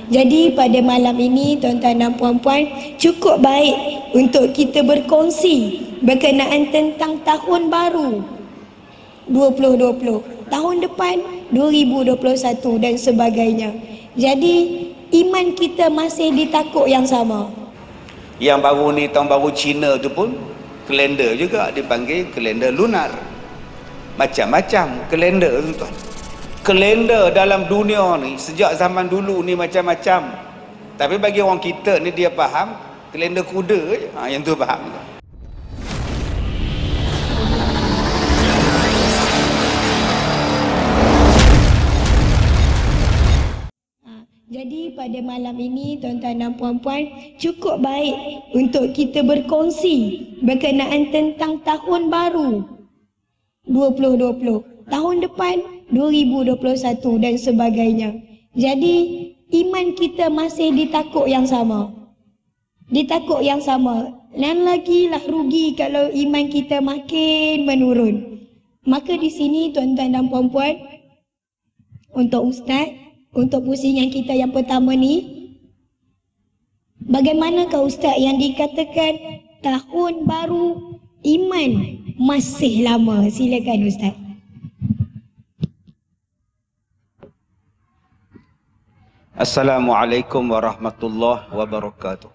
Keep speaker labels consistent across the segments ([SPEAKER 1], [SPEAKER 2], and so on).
[SPEAKER 1] Jadi pada malam ini tuan-tuan dan puan-puan, cukup baik untuk kita berkongsi berkenaan tentang tahun baru 2020, tahun depan 2021 dan sebagainya. Jadi iman kita masih di takuk yang sama.
[SPEAKER 2] Yang baru ni tahun baru Cina tu pun kalender juga dipanggil kalender lunar. Macam-macam kalender tuan-tuan. Kalender dalam dunia ni sejak zaman dulu ni macam-macam. Tapi bagi orang kita ni dia faham kalender kuda je. Yang tu faham.
[SPEAKER 1] Jadi pada malam ini tuan-tuan dan puan-puan, cukup baik untuk kita berkongsi berkenaan tentang tahun baru 2020, tahun depan 2021 dan sebagainya. Jadi iman kita masih di takuk yang sama. Di takuk yang sama. Dan lagilah rugi kalau iman kita makin menurun. Maka di sini tuan-tuan dan puan-puan, untuk Ustaz, untuk pusingan kita yang pertama ni, bagaimanakah Ustaz yang dikatakan tahun baru iman masih lama? Silakan Ustaz.
[SPEAKER 2] Assalamualaikum warahmatullahi wabarakatuh.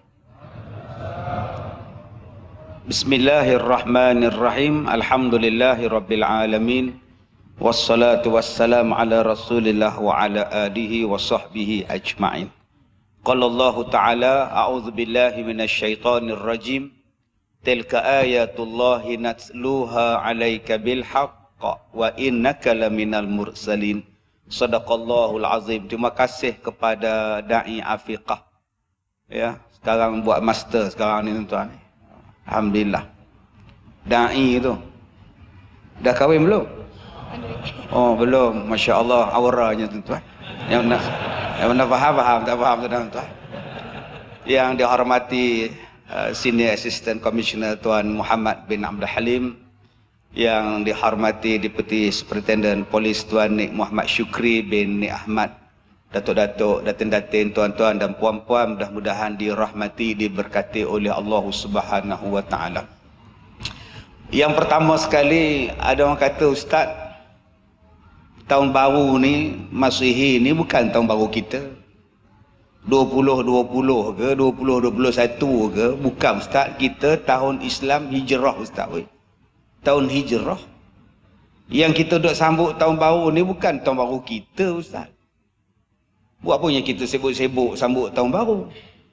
[SPEAKER 2] Bismillahirrahmanirrahim. Alhamdulillahi rabbil alamin. Wassalatu wassalamu ala rasulillah wa ala alihi wa sahbihi ajma'in. Qala Allah ta'ala, a'udzu billahi minasyaitonir rajim. Tilka ayatullahi natluha 'alaika bil haqq wa innaka laminal mursalin. Sadaqallahul azim. Terima kasih kepada dai Afiqah. Ya, sekarang buat master sekarang ni tuan-tuan. Alhamdulillah. Dai tu dah kahwin belum? Oh belum, Masya Allah auranya tuan-tuan. Yang nak faham, tak faham tuan-tuan. Yang dihormati Senior Assistant Commissioner Tuan Muhammad bin Abdul Halim, yang dihormati Deputy Superintendent Polis Tuan Nik Muhammad Syukri bin Nik Ahmad, datuk-datuk, datin-datin, tuan-tuan dan puan-puan, mudah-mudahan dirahmati, diberkati oleh Allah Subhanahu wa taala. Yang pertama sekali, ada orang kata, Ustaz, tahun baru ni, Masihi ni bukan tahun baru kita. 2020 ke 2021 ke, bukan Ustaz. Kita tahun Islam Hijrah Ustaz. Tahun Hijrah. Yang kita duk sambut tahun baru ni bukan tahun baru kita Ustaz. Buat apa yang kita sibuk-sibuk sambut tahun baru?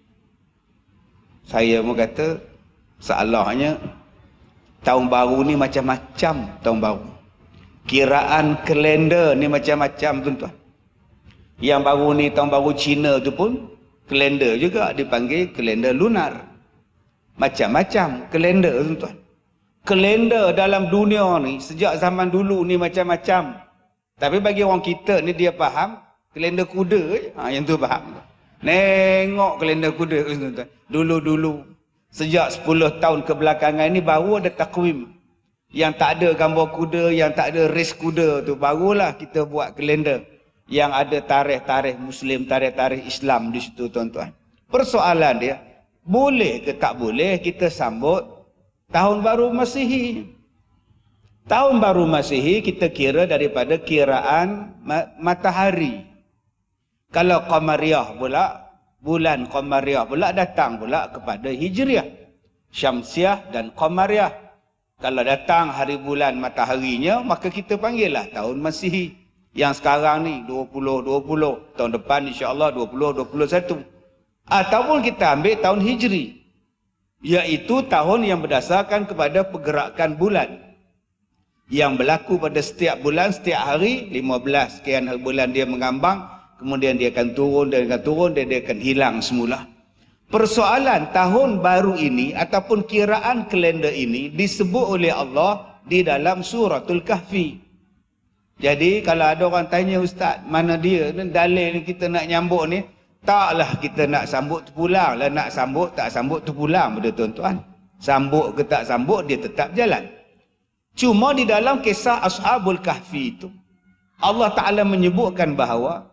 [SPEAKER 2] Saya mau kata, salahnya tahun baru ni macam-macam tahun baru. Kiraan kalender ni macam-macam tuan-tuan. Yang baru ni tahun baru Cina tu pun kalender juga dipanggil kalender lunar. Macam-macam kalender tuan-tuan. Kalender dalam dunia ni sejak zaman dulu ni macam-macam. Tapi bagi orang kita ni dia faham kalender kuda je. Yang tu faham. Nengok kalender kuda tuan-tuan. Dulu-dulu sejak 10 tahun kebelakangan ni baru ada takwim. Yang tak ada gambar kuda, yang tak ada race kuda tu, barulah kita buat kalender yang ada tarikh-tarikh Muslim, tarikh-tarikh Islam di situ tuan-tuan. Persoalan dia, boleh ke tak boleh kita sambut tahun baru Masihi? Tahun baru Masihi kita kira daripada kiraan matahari. Kalau Qamariyah pula, bulan Qamariyah pula datang pula kepada Hijriah, Syamsiah dan Qamariyah. Kalau datang hari bulan mataharinya, maka kita panggillah tahun Masihi. Yang sekarang ni 2020, tahun depan insya-Allah 2021. Ataupun kita ambil tahun Hijri, iaitu tahun yang berdasarkan kepada pergerakan bulan yang berlaku pada setiap bulan, setiap hari 15 sekian hari bulan dia mengambang, kemudian dia akan turun, dia akan hilang semula. Persoalan tahun baru ini ataupun kiraan kalender ini disebut oleh Allah di dalam suratul Kahfi. Jadi kalau ada orang tanya, Ustaz, mana dia dalil kita nak nyambut ni? Taklah kita nak sambut tu pulang lah, nak sambut tak sambut tu pulang pada tuan-tuan. Sambut ke tak sambut dia tetap jalan. Cuma di dalam kisah Ashabul Kahfi itu Allah Ta'ala menyebutkan bahawa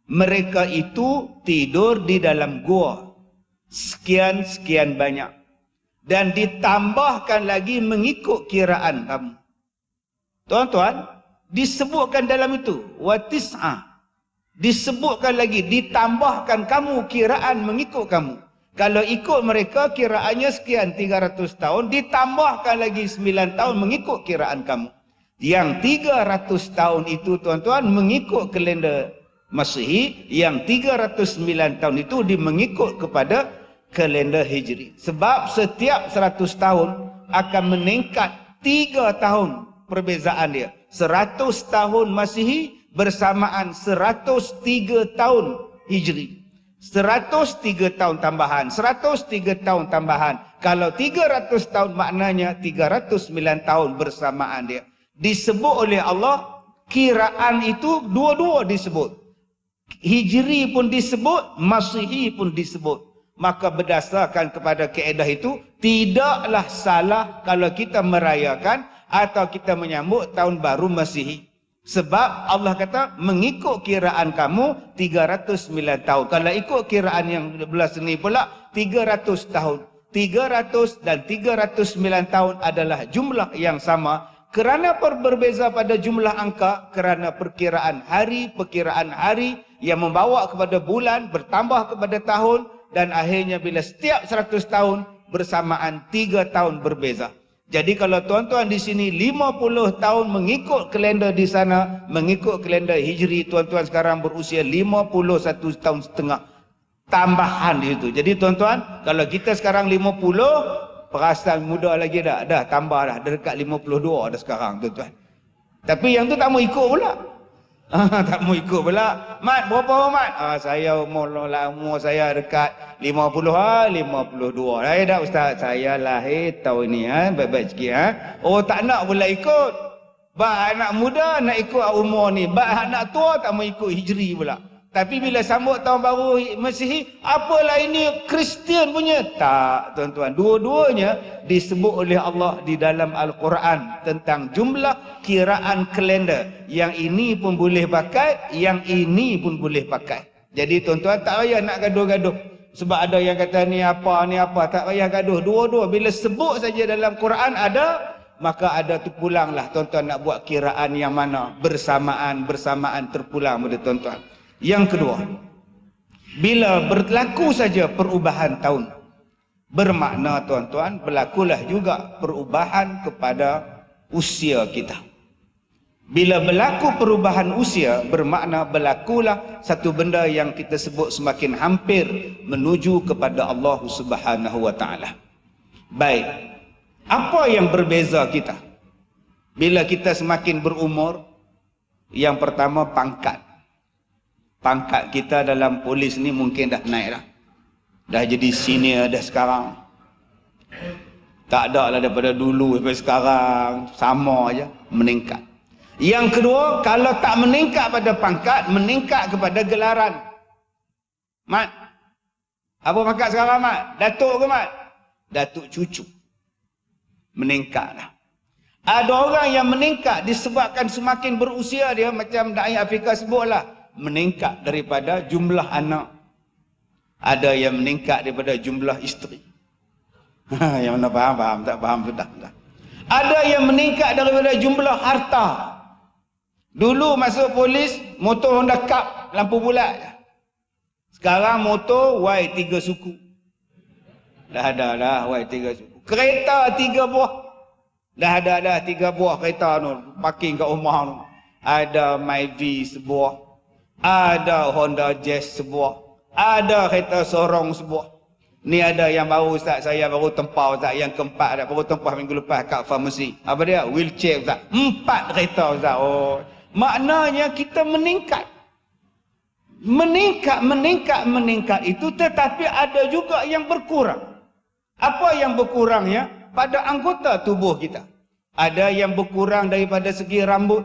[SPEAKER 2] Mereka itu tidur di dalam gua. Sekian-sekian banyak. Dan ditambahkan lagi mengikut kiraan kamu. Tuan-tuan, disebutkan dalam itu. Watis'ah. Disebutkan lagi, ditambahkan kamu kiraan mengikut kamu. Kalau ikut mereka kiraannya sekian 300 tahun, ditambahkan lagi 9 tahun mengikut kiraan kamu. Yang 300 tahun itu tuan-tuan mengikut kalender Masihi, yang 309 tahun itu mengikut kepada kalender Hijri. Sebab setiap 100 tahun akan meningkat 3 tahun perbezaan dia. 100 tahun Masihi bersamaan 103 tahun Hijri. 103 tahun tambahan, 103 tahun tambahan. Kalau 300 tahun maknanya 309 tahun bersamaan dia. Disebut oleh Allah, kiraan itu dua-dua disebut. Hijri pun disebut, Masihi pun disebut. Maka berdasarkan kepada kaedah itu, tidaklah salah kalau kita merayakan atau kita menyambut tahun baru Masihi. Sebab Allah kata mengikut kiraan kamu 309 tahun. Kalau ikut kiraan yang belah sini pula 300 tahun. 300 dan 309 tahun adalah jumlah yang sama. Kerana berbeza pada jumlah angka, kerana perkiraan hari yang membawa kepada bulan bertambah kepada tahun, dan akhirnya bila setiap 100 tahun bersamaan 3 tahun berbeza. Jadi kalau tuan-tuan di sini 50 tahun mengikut kalender di sana, mengikut kalender Hijri, tuan-tuan sekarang berusia 51 tahun setengah tambahan di situ. Jadi tuan-tuan, kalau kita sekarang 50, perasaan muda lagi dah tambah dah, dekat 52 dah sekarang tuan-tuan. Tapi yang tu tak mau ikut pula. Tak mau ikut pula. Mat, berapa mat? Saya umur saya dekat 50 52. Dah ustaz, saya lahir tahun ni baik-baik sikit Oh, tak nak pula ikut. Bak anak muda nak ikut umur ni. Bak anak tua tak mau ikut Hijri pula. Tapi bila sambut tahun baru Masihi, apalah ini Kristian punya? Tak, tuan-tuan. Dua-duanya disebut oleh Allah di dalam Al-Quran tentang jumlah kiraan kalender. Yang ini pun boleh pakai, yang ini pun boleh pakai. Jadi tuan-tuan tak payah nak gaduh-gaduh. Sebab ada yang kata ni apa, tak payah gaduh. Dua-dua bila sebut saja dalam Quran ada, maka ada terpulanglah tuan-tuan nak buat kiraan yang mana bersamaan terpulang pada tuan-tuan. Yang kedua, bila berlaku saja perubahan tahun, bermakna tuan-tuan berlakulah juga perubahan kepada usia kita. Bila berlaku perubahan usia, bermakna berlakulah satu benda yang kita sebut semakin hampir menuju kepada Allah Subhanahu wa taala. Baik. Apa yang berbeza kita? Bila kita semakin berumur, yang pertama pangkat. Pangkat kita dalam polis ni mungkin dah naik dah. Dah jadi senior dah sekarang. Tak ada lah daripada dulu sampai sekarang. Sama aja meningkat. Yang kedua, kalau tak meningkat pada pangkat, meningkat kepada gelaran. Mat, apa pangkat sekarang Mat? Datuk ke Mat? Datuk cucu. Meningkat dah. Ada orang yang meningkat disebabkan semakin berusia dia, macam Dai Afrika sebutlah, meningkat daripada jumlah anak. Ada yang meningkat daripada jumlah isteri. Yang mana faham, tak faham sudah. Ada yang meningkat daripada jumlah harta. Dulu masuk polis, motor Honda Cup, lampu bulat. Sekarang motor Y3 suku. Dah ada dah Y3 suku. Kereta 3 buah. Dah ada 3 buah kereta tu, parking kat rumah tu. Ada Myvi sebuah. Ada Honda Jazz sebuah. Ada kereta sorong sebuah. Ni ada yang baru Ustaz, saya baru tempah Ustaz, yang keempat dah, baru tempah minggu lepas kat farmasi. Apa dia? Wheelchair Ustaz. 4 kereta Ustaz. Oh, maknanya kita meningkat. Meningkat itu, tetapi ada juga yang berkurang. Apa yang berkurangnya? Pada anggota tubuh kita. Ada yang berkurang daripada segi rambut.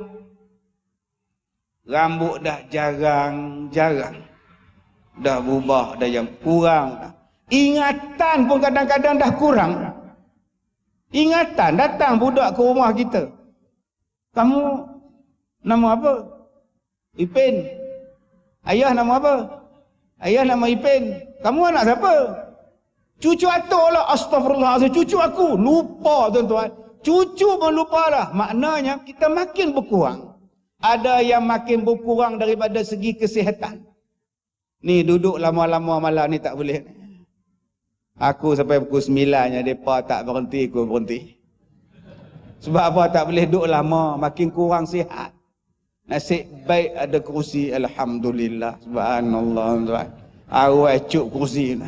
[SPEAKER 2] Rambut dah jarang. Dah berubah, dah yang kurang dah. Ingatan pun kadang-kadang dah kurang. Ingatan, datang budak ke rumah kita. Kamu nama apa? Ipin. Ayah nama apa? Ayah nama Ipin. Kamu anak siapa? Cucu atuk lah. Astaghfirullahaladzim. Cucu aku. Lupa tuan-tuan. Cucu pun lupa lah. Maknanya kita makin berkurang. Ada yang makin berkurang daripada segi kesihatan. Ni duduk lama-lama malam ni tak boleh. Aku sampai pukul 9 mereka tak berhenti, aku berhenti. Sebab apa? Tak boleh duduk lama. Makin kurang sihat. Nasib baik ada kerusi. Alhamdulillah. Subhanallah. Awal cuk kerusi.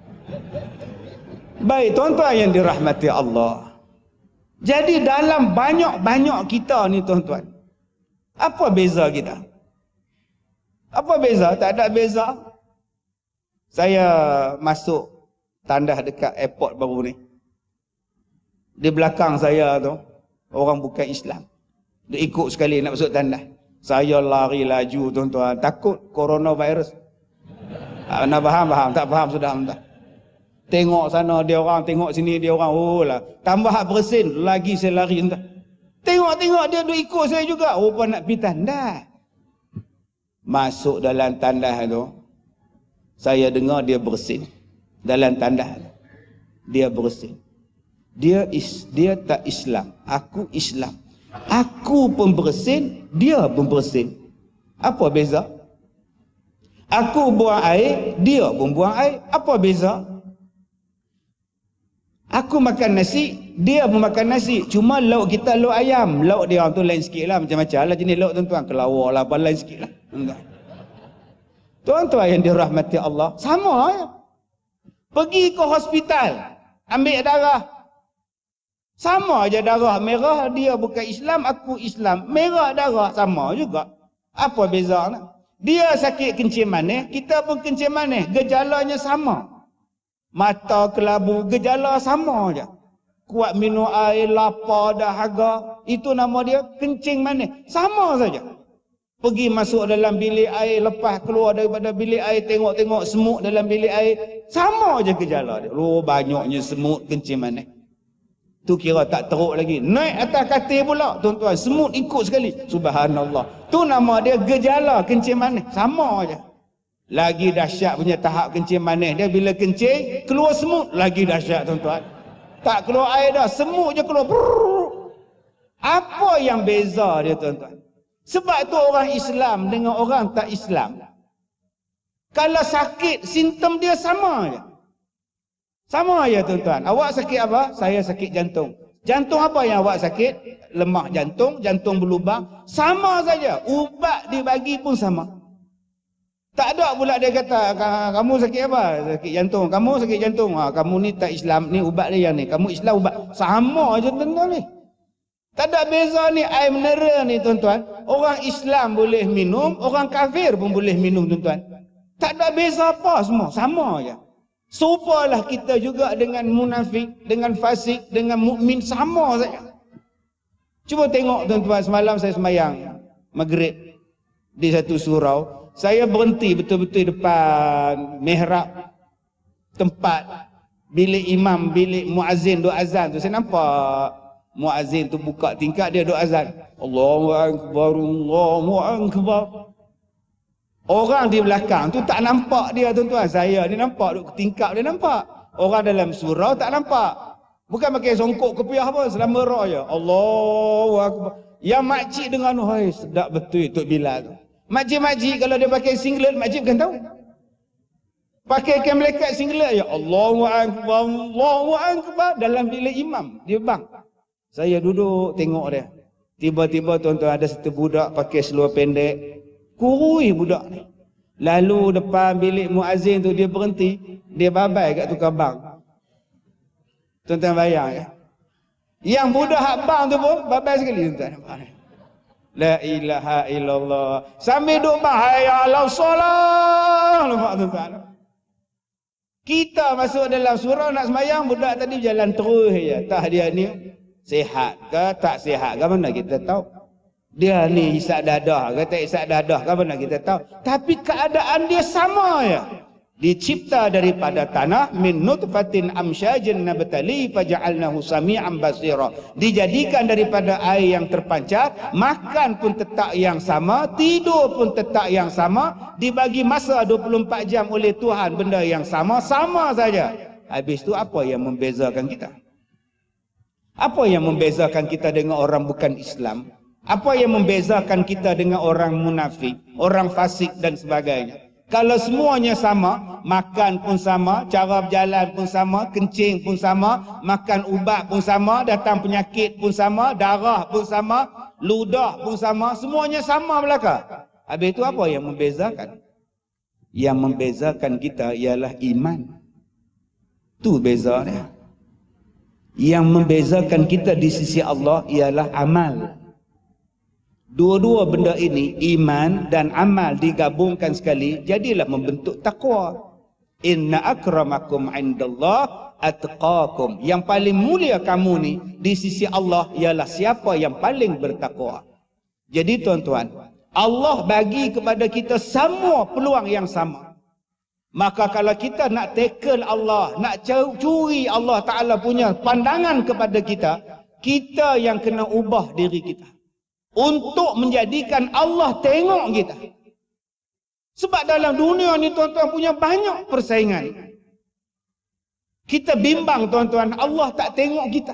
[SPEAKER 2] Baik tuan-tuan yang dirahmati Allah. Jadi dalam banyak-banyak kita ni tuan-tuan. Apa beza kita? Apa beza? Tak ada beza. Saya masuk tandas dekat airport baru ni. Di belakang saya tu, orang bukan Islam. Dia ikut sekali nak masuk tandas. Saya lari laju tuan-tuan. Takut coronavirus. Nak faham? Tak faham sudah. Tengok sana dia orang, tengok sini dia orang. Oh lah. Tambah bersin, lagi saya lari entah. Tengok dia ikut saya juga. Rupa nak pergi tandas. Masuk dalam tandas tu, saya dengar dia bersin. Dalam tandas dia bersin. Dia tak Islam. Aku Islam. Aku pun bersin, dia pun bersin. Apa beza? Aku buang air, dia pun buang air. Apa beza? Aku makan nasi, dia pun makan nasi. Cuma lauk kita lauk ayam. Lauk dia orang tu lain sikit lah. Macam-macam lah jenis lauk tuan-tuan. Kelawar lah, apa lain sikit lah. Tuan-tuan yang dirahmati Allah. Sama ya. Pergi ke hospital. Ambil darah. Sama aja darah merah. Dia bukan Islam, aku Islam. Merah darah sama juga. Apa beza nak? Dia sakit kencing manis, kita pun kencing manis. Gejalanya sama. Mata kelabu, gejala sama aja. Kuat minum air, lapar, dahaga. Itu nama dia kencing manis. Sama saja. Pergi masuk dalam bilik air, lepas keluar daripada bilik air, tengok-tengok semut dalam bilik air. Sama aja gejala dia. Oh, banyaknya semut kencing manis. Tu kira tak teruk lagi. Naik atas katil pula, tuan-tuan. Semut ikut sekali. Subhanallah. Tu nama dia gejala kencing manis. Sama aja. Lagi dahsyat punya tahap kencing manis dia, bila kencing keluar semut, lagi dahsyat tuan-tuan. Tak keluar air dah, semut je keluar. Brrr. Apa yang beza dia tuan-tuan? Sebab tu orang Islam dengan orang tak Islam, kalau sakit simptom dia sama je. Sama je tuan-tuan. Awak sakit apa? Saya sakit jantung. Jantung apa yang awak sakit? Lemah jantung, jantung berlubang. Sama saja. Ubat dibagi pun sama. Tak ada pula dia kata, kamu sakit apa? Sakit jantung. Kamu sakit jantung. Kamu ni tak Islam. Ni ubat dia yang ni. Kamu Islam ubat. Sama je tuan-tuan ni. Tak ada beza ni. Air mineral ni tuan-tuan. Orang Islam boleh minum. Orang kafir pun boleh minum tuan-tuan. Tak ada beza apa semua. Sama je. Serupalah kita juga dengan munafik, dengan fasik, dengan mukmin, sama saja. Cuba tengok tuan-tuan, semalam saya semayang maghrib di satu surau. Saya berhenti betul-betul depan mihrab, tempat bilik imam, bilik muazzin duk azan tu. Saya nampak muazzin tu buka tingkap dia duk azan. Allahu akbar, Allahu akbar. Orang di belakang tu tak nampak dia tuan-tuan. Saya ni nampak duk tingkap dia nampak. Orang dalam surau tak nampak. Bukan pakai songkok kepiah pun, selama roh je. Allahu akbar. Yang makcik dengan hai sedap betul Tok Bilal tu. Makcik-makcik kalau dia pakai singlet, makcik bukan tahu. Pakai kain melekat singlet ya. Allahu akbar, Allahu akbar dalam bilik imam, dia bang. Saya duduk tengok dia. Tiba-tiba tuan-tuan ada satu budak pakai seluar pendek. Kurui budak ni. Lalu depan bilik muazzin tu dia berhenti, dia babai kat tukang bang. Tuan-tuan bayang ya. Yang budak hak bang tu pun babai sekali tuan-tuan. La ilaha illallah. Sambil duk bang, hayya ala solah. Nampak tuan-tuan. Kita masuk dalam surau nak sembahyang, budak tadi jalan terus je. Tak dia ni sihat ke tak sihat ke mana kita tahu. Dia ni hisap dadah ke tak hisap dadah ke mana kita tahu. Tapi keadaan dia sama je. Dicipta daripada tanah, min nutfatin amsyajin nabtali faja'alnahu sami'an basira. Dijadikan daripada air yang terpancar, makan pun tetap yang sama, tidur pun tetap yang sama, dibagi masa 24 jam oleh Tuhan, benda yang sama saja. Habis tu apa yang membezakan kita? Apa yang membezakan kita dengan orang bukan Islam? Apa yang membezakan kita dengan orang munafik, orang fasik dan sebagainya? Kalau semuanya sama, makan pun sama, cara berjalan pun sama, kencing pun sama, makan ubat pun sama, datang penyakit pun sama, darah pun sama, ludah pun sama, semuanya sama belaka. Habis itu apa yang membezakan? Yang membezakan kita ialah iman. Tu beza dia. Yang membezakan kita di sisi Allah ialah amal. Dua-dua benda ini, iman dan amal digabungkan sekali, jadilah membentuk taqwa. Inna akramakum indallah atqakum. Yang paling mulia kamu ni di sisi Allah ialah siapa yang paling bertakwa. Jadi tuan-tuan, Allah bagi kepada kita semua peluang yang sama. Maka kalau kita nak tackle Allah, nak curi Allah Ta'ala punya pandangan kepada kita, kita yang kena ubah diri kita untuk menjadikan Allah tengok kita. Sebab dalam dunia ni tuan-tuan punya banyak persaingan. Kita bimbang tuan-tuan, Allah tak tengok kita.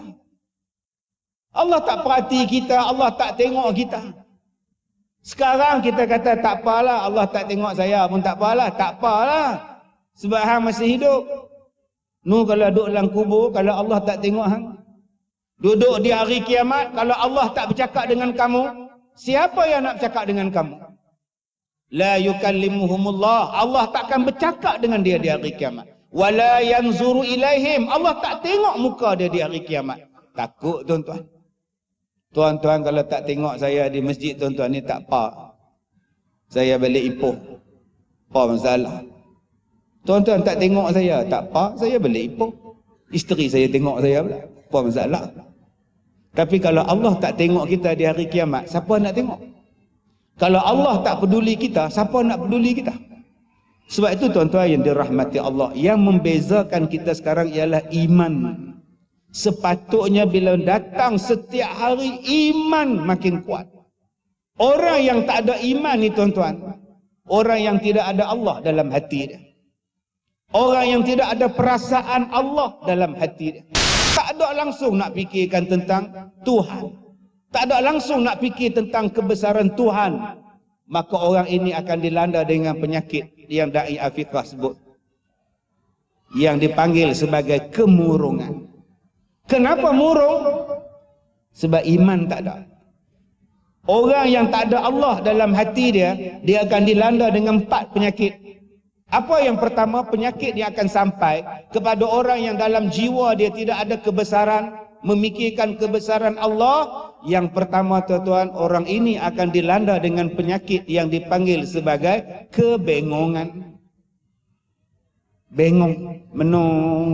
[SPEAKER 2] Allah tak perhati kita, Allah tak tengok kita. Sekarang kita kata tak apalah, Allah tak tengok saya pun tak apalah. Tak apalah. Sebab hang masih hidup. Nu kalau duduk dalam kubur, kalau Allah tak tengok hang. Duduk di hari kiamat, kalau Allah tak bercakap dengan kamu, siapa yang nak bercakap dengan kamu? La yukallimuhumullah. Allah takkan bercakap dengan dia di hari kiamat. Wala yanzuru ilaihim. Allah tak tengok muka dia di hari kiamat. Takut tuan-tuan. Tuan-tuan kalau tak tengok saya di masjid tuan-tuan ni tak apa. Saya balik Ipoh. Apa masalah? Tuan-tuan tak tengok saya, tak apa, saya balik Ipoh. Isteri saya tengok saya pula. Apa masalah? Tapi kalau Allah tak tengok kita di hari kiamat, siapa nak tengok? Kalau Allah tak peduli kita, siapa nak peduli kita? Sebab itu tuan-tuan yang dirahmati Allah, yang membezakan kita sekarang ialah iman. Sepatutnya bila datang setiap hari, iman makin kuat. Orang yang tak ada iman ni tuan-tuan, orang yang tidak ada Allah dalam hati dia. Orang yang tidak ada perasaan Allah dalam hati dia. Tak ada langsung nak fikirkan tentang Tuhan. Tak ada langsung nak fikir tentang kebesaran Tuhan. Maka orang ini akan dilanda dengan penyakit yang Da'i Afiqah sebut. Yang dipanggil sebagai kemurungan. Kenapa murung? Sebab iman tak ada. Orang yang tak ada Allah dalam hati dia, dia akan dilanda dengan 4 penyakit. Apa yang pertama, penyakit yang akan sampai kepada orang yang dalam jiwa dia tidak ada kebesaran, memikirkan kebesaran Allah. Yang pertama tuan-tuan, orang ini akan dilanda dengan penyakit yang dipanggil sebagai kebengongan. Bengong, menung.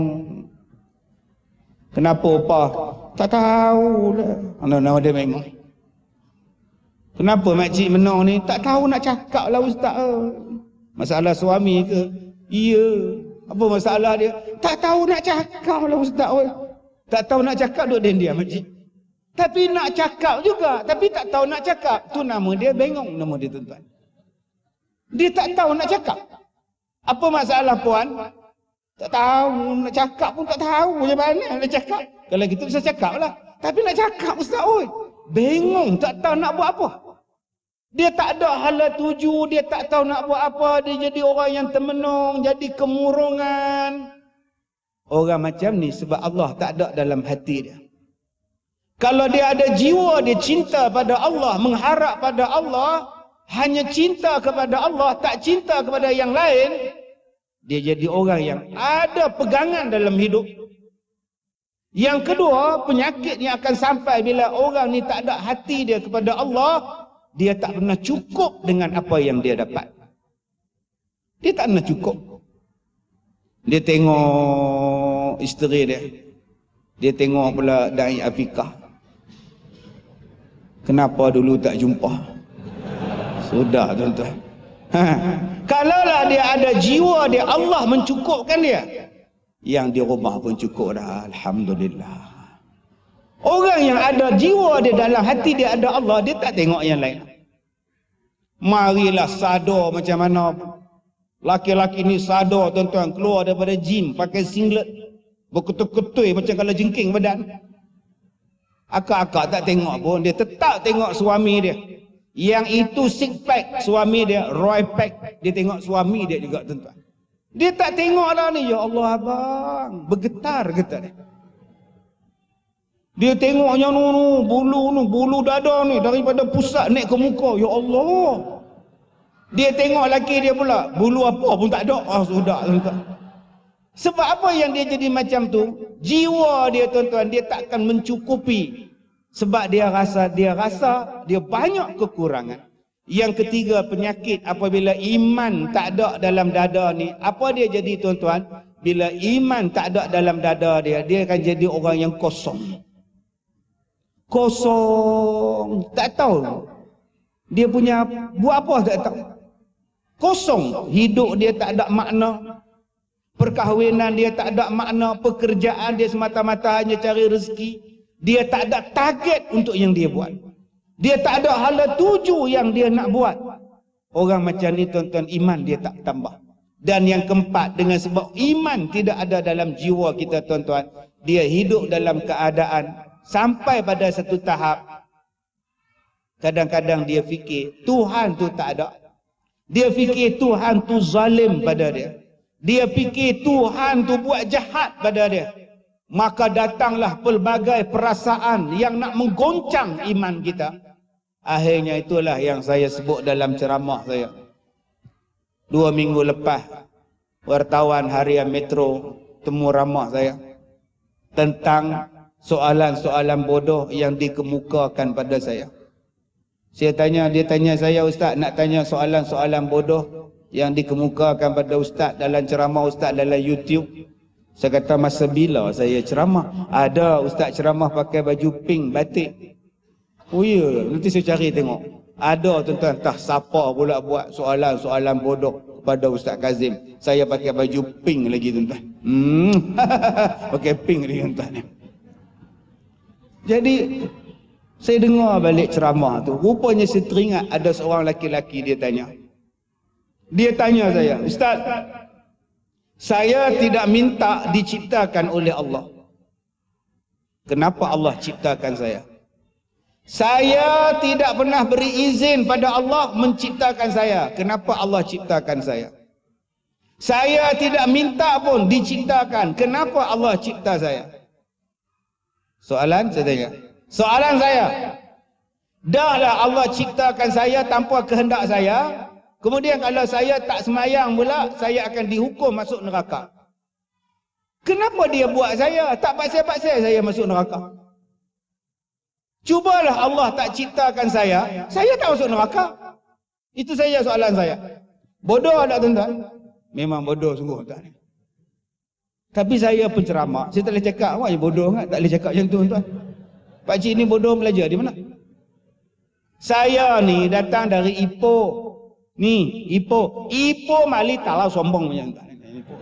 [SPEAKER 2] Kenapa apa? Tak tahulah. Nama dia bengong. Kenapa makcik menung ni? Tak tahu nak cakap lah ustaz. Masalah suami ke? Ya. Apa masalah dia? Tak tahu nak cakap lah ustaz. Tak tahu nak cakap, duduk diam makcik. Tapi nak cakap juga. Tapi tak tahu nak cakap. Tu nama dia bengong, nama dia tuan-tuan. Dia tak tahu nak cakap. Apa masalah puan? Tak tahu nak cakap pun tak tahu macam mana nak cakap. Kalau gitu bisa cakap lah. Tapi nak cakap ustaz, bengong, tak tahu nak buat apa. Dia tak ada hala tuju, dia tak tahu nak buat apa, dia jadi orang yang termenung, jadi kemurungan. Orang macam ni sebab Allah tak ada dalam hati dia. Kalau dia ada jiwa, dia cinta pada Allah, mengharap pada Allah, hanya cinta kepada Allah, tak cinta kepada yang lain, dia jadi orang yang ada pegangan dalam hidup. Yang kedua, penyakit yang akan sampai bila orang ni tak ada hati dia kepada Allah, dia tak pernah cukup dengan apa yang dia dapat. Dia tak pernah cukup. Dia tengok isteri dia. Dia tengok pula Da'i Afiqah. Kenapa dulu tak jumpa? Sudah tuan-tuan. Kalaulah dia ada jiwa dia, Allah mencukupkan dia. Yang di rumah pun cukup dah, alhamdulillah. Orang yang ada jiwa dia dalam hati dia ada Allah, dia tak tengok yang lain. Marilah sadar macam mana laki-laki ni sadar tuan-tuan, keluar daripada gym pakai singlet, berketul-ketul macam kalau jengking badan. Akak-akak tak tengok pun, dia tetap tengok suami dia. Yang itu six pack suami dia, Roy pack, dia tengok suami dia juga tuan-tuan. Dia tak tengok dah ni, ya Allah abang, bergetar-getar dia. Dia tengok yang bulu dada ni daripada pusat naik ke muka, ya Allah. Dia tengok laki dia pula, bulu apa pun tak ada. Sudah tuan-tuan. Sebab apa yang dia jadi macam tu? Jiwa dia tuan-tuan, dia takkan mencukupi. Sebab dia rasa dia banyak kekurangan. Yang ketiga, penyakit apabila iman tak ada dalam dada ni. Apa dia jadi tuan-tuan? Bila iman tak ada dalam dada dia, dia akan jadi orang yang kosong. Kosong. Tak tahu dia punya buat apa, tak tahu. Kosong. Hidup dia tak ada makna. Perkahwinan dia tak ada makna. Pekerjaan dia semata-mata hanya cari rezeki. Dia tak ada target untuk yang dia buat. Dia tak ada hala tuju yang dia nak buat. Orang macam ni tuan-tuan, iman dia tak tambah. Dan yang keempat, dengan sebab iman tidak ada dalam jiwa kita tuan-tuan, dia hidup dalam keadaan sampai pada satu tahap, kadang-kadang dia fikir Tuhan tu tak ada. Dia fikir Tuhan tu zalim pada dia. Dia fikir Tuhan tu buat jahat pada dia. Maka datanglah pelbagai perasaan yang nak menggoncang iman kita. Akhirnya itulah yang saya sebut dalam ceramah saya 2 minggu lepas. Wartawan harian Metro temu ramah saya tentang soalan-soalan bodoh yang dikemukakan pada saya. Dia tanya saya, Ustaz, nak tanya soalan-soalan bodoh yang dikemukakan pada Ustaz dalam ceramah Ustaz dalam YouTube. Saya kata, masa bila saya ceramah? Ada Ustaz ceramah pakai baju pink batik. Oh ya, nanti saya cari tengok. Ada tuan-tuan, tak siapa pula buat soalan-soalan bodoh kepada Ustaz Kazim. Saya pakai baju pink lagi tuan-tuan. Pakai pink lagi tuan-tuan. Jadi saya dengar balik ceramah tu. Rupanya saya teringat ada seorang laki-laki dia tanya. Dia tanya saya, Ustaz, saya tidak minta diciptakan oleh Allah. Kenapa Allah ciptakan saya? Saya tidak pernah beri izin pada Allah menciptakan saya. Kenapa Allah ciptakan saya? Saya tidak minta pun diciptakan. Kenapa Allah cipta saya? Soalan saya tanya. Soalan saya, dahlah Allah ciptakan saya tanpa kehendak saya. Kemudian kalau saya tak semayang pula, saya akan dihukum masuk neraka. Kenapa dia buat saya? Tak paksa-paksa saya masuk neraka. Cubalah Allah tak ciptakan saya tak masuk neraka. Itu saja soalan saya. Bodoh tak tuan-tuan? Memang bodoh sungguh tuan. Tapi saya penceramah, saya tak boleh cakap, awak je bodoh kan? Tak boleh cakap macam tu tuan. Pakcik ni bodoh belajar di mana? Saya ni datang dari Ipoh. Ni, Ipoh mali talau sombong macam tuan.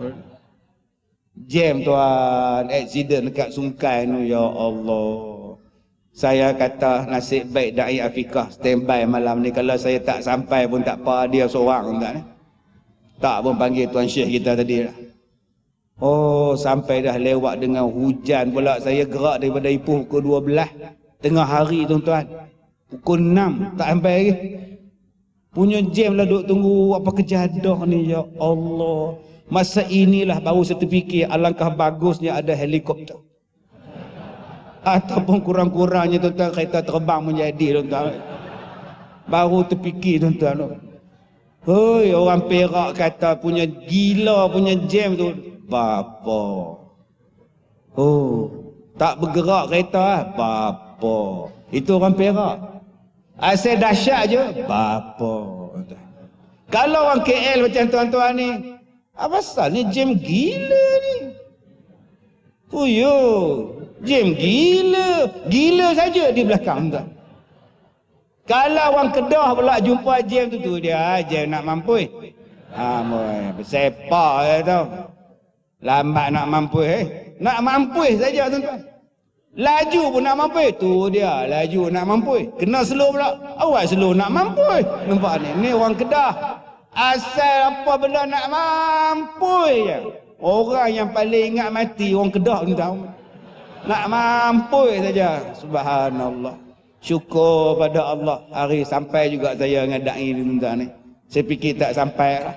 [SPEAKER 2] Jam tuan, accident dekat Sungai tu, ya Allah. Saya kata nasib baik Dai Afiqah standby malam ni. Kalau saya tak sampai pun tak apa, dia seorang tuan. Tak pun panggil Tuan Syekh kita tadi lah. Oh, sampai dah lewat dengan hujan pula. Saya gerak daripada Ipoh pukul 12 tengah hari tuan-tuan. Pukul 6 tak sampai lagi. Punya jam lah duk tunggu apa kejadah ni, ya Allah. Masa inilah baru saya terfikir alangkah bagusnya ada helikopter. Ataupun kurang-kurangnya tuan-tuan kereta terbang menjadi tuan-tuan. Baru terfikir tuan-tuan. Hoi, orang Perak kata punya gila punya jam tu. Bapa. Oh, tak bergerak kereta bapa. Itu orang Perak. Asal dahsyat je bapa. Kalau orang KL macam tuan-tuan ni, apa pasal ni jam gila ni? Oh yo, jam gila. Gila saja di belakang tuan. Kalau orang Kedah pula jumpa jam tu dia jam nak mampu. Bersepak ya tau. Lambat nak mampu Nak mampu saja tuan-tuan. Laju pun nak mampu. Tu dia laju nak mampu. Kena slow pula. Awak slow nak mampu. Nampak ni orang Kedah. Asal apa benda nak mampu je. Orang yang paling ingat mati orang Kedah tuan-tuan. Nak mampu saja. Subhanallah. Syukur pada Allah. Hari sampai juga saya ngadai ni tuan-tuan ni. Saya fikir tak sampai lah.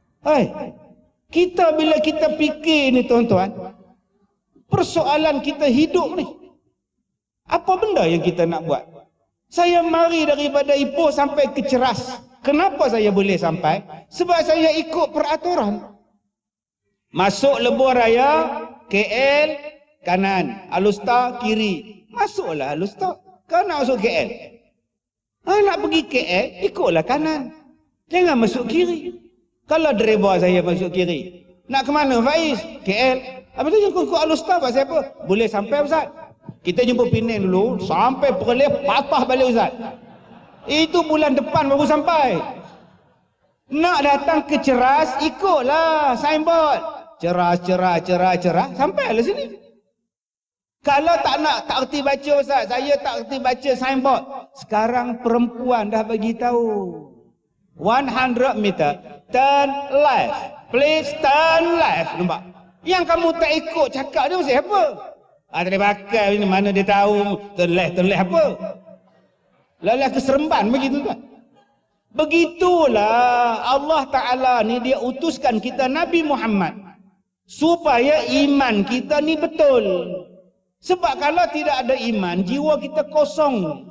[SPEAKER 2] Kita bila kita fikir ni tuan-tuan, persoalan kita hidup ni, apa benda yang kita nak buat? Saya mari daripada Ipoh sampai ke Ceras. Kenapa saya boleh sampai? Sebab saya ikut peraturan. Masuk Lebuh Raya, KL, kanan. Alustar, kiri. Masuklah Alustar. Kau nak masuk KL? Nak pergi KL, ikutlah kanan. Jangan masuk kiri. Kalau driver saya masuk kiri, nak ke mana Faiz? KL. Habis tu yang ikut Alustar buat siapa? Boleh sampai Ustaz? Kita jumpa Penang dulu, sampai Perlis, patah balik Ustaz. Itu bulan depan baru sampai. Nak datang ke Ceras, ikutlah signboard. Ceras, sampailah sini. Kalau tak nak, tak erti baca Ustaz, saya tak erti baca signboard. Sekarang perempuan dah bagi tahu. 100 meter, turn left. Please turn left. Nampak? Yang kamu tak ikut cakap dia mesti apa? Tak ada bakal ni, mana dia tahu turn left apa? Lalah ke Seremban begitu kan? Begitulah Allah Ta'ala ni dia utuskan kita Nabi Muhammad supaya iman kita ni betul. Sebab kalau tidak ada iman, jiwa kita kosong.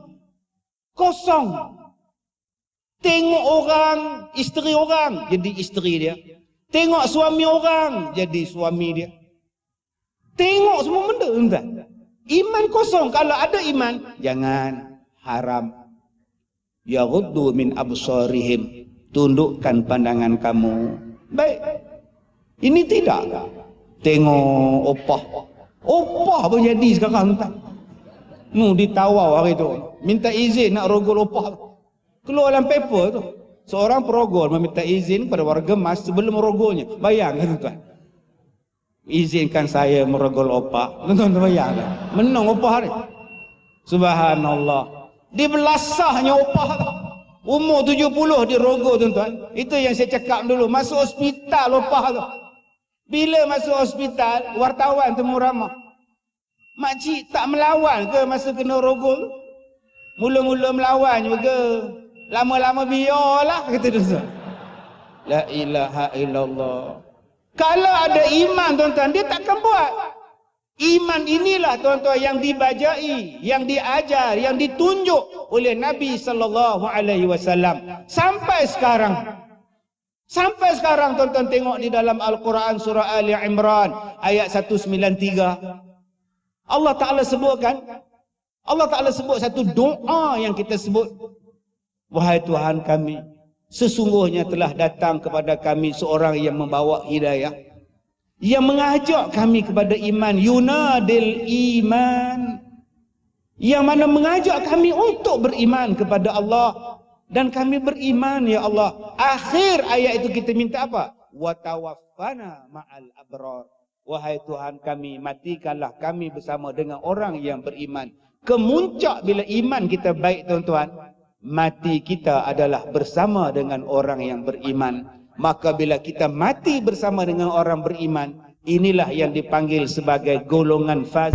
[SPEAKER 2] Tengok orang, isteri orang, jadi isteri dia. Tengok suami orang, jadi suami dia. Tengok semua benda, tuan. Iman kosong. Kalau ada iman, jangan haram. Yaghuddu min absarihim. Tundukkan pandangan kamu. Baik. Ini tidak. Tengok opah. Opah pun jadi sekarang, tuan. Ditawar hari tu. Minta izin nak rogol opah. Keluar dalam paper tu. Seorang perogol meminta izin kepada warga Mas sebelum merogolnya. Bayangkan tuan. Izinkan saya merogol opah. Tuan-tuan bayangkan. Menang opah ni. Subhanallah. Di belasahnya opah tu. Umur 70 dirogol tuan-tuan. Itu yang saya cakap dulu. Masuk hospital opah tu. Bila masuk hospital, wartawan temu ramah. Makcik tak melawan ke masa kena rogol? Mula-mula melawan juga. Lama-lama biarlah, kata dia. La ilaha illallah. Kalau ada iman tuan-tuan, dia takkan buat. Iman inilah tuan-tuan yang dibajai, yang diajar, yang ditunjuk oleh Nabi SAW. Sampai sekarang tuan-tuan tengok di dalam Al-Quran surah Ali Imran ayat 193. Allah Ta'ala sebut satu doa yang kita sebut. Wahai Tuhan kami, sesungguhnya telah datang kepada kami seorang yang membawa hidayah, yang mengajak kami kepada iman, yunadil iman, yang mana mengajak kami untuk beriman kepada Allah, dan kami beriman ya Allah. Akhir ayat itu kita minta apa? Wa tawaffana ma'al abrar. Wahai Tuhan kami, matikanlah kami bersama dengan orang yang beriman. Kemuncak bila iman kita baik tuan-tuan, mati kita adalah bersama dengan orang yang beriman. Maka bila kita mati bersama dengan orang beriman, inilah yang dipanggil sebagai golongan faz.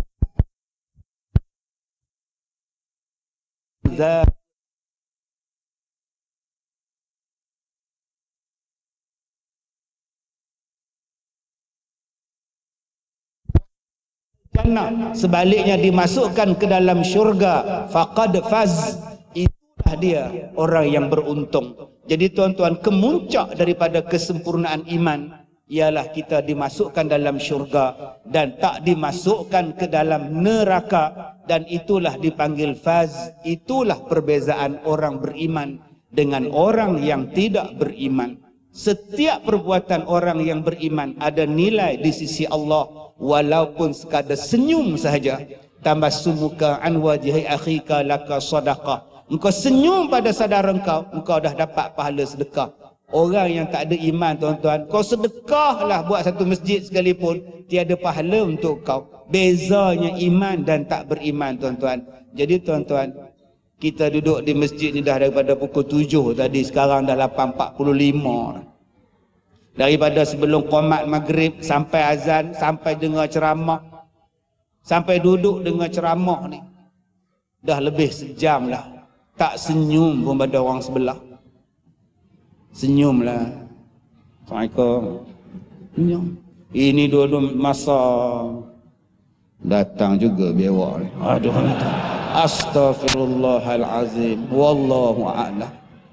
[SPEAKER 2] Sebaliknya dimasukkan ke dalam syurga, faqad faz. Dia orang yang beruntung. Jadi tuan-tuan, kemuncak daripada kesempurnaan iman ialah kita dimasukkan dalam syurga dan tak dimasukkan ke dalam neraka, dan itulah dipanggil faz. Itulah perbezaan orang beriman dengan orang yang tidak beriman. Setiap perbuatan orang yang beriman ada nilai di sisi Allah, walaupun sekadar senyum sahaja. Tabassumuka an wajhi akhika laka sadaqah. engkau senyum pada saudara engkau dah dapat pahala sedekah. Orang yang tak ada iman tuan-tuan, kau sedekahlah buat satu masjid sekalipun, tiada pahala untuk kau. Bezanya iman dan tak beriman tuan-tuan. Jadi tuan-tuan, kita duduk di masjid ni dah daripada pukul 7 tadi, sekarang dah 8.45. Daripada sebelum qomat maghrib sampai azan, sampai dengar ceramah, sampai duduk dengar ceramah ni, dah lebih sejam lah. Tak senyum pun pada orang sebelah. Senyumlah. Assalamualaikum. Senyum. Ini dua-dua masa datang juga bewak ni. Aduh. Astaghfirullahalazim. Wallahu a'lam.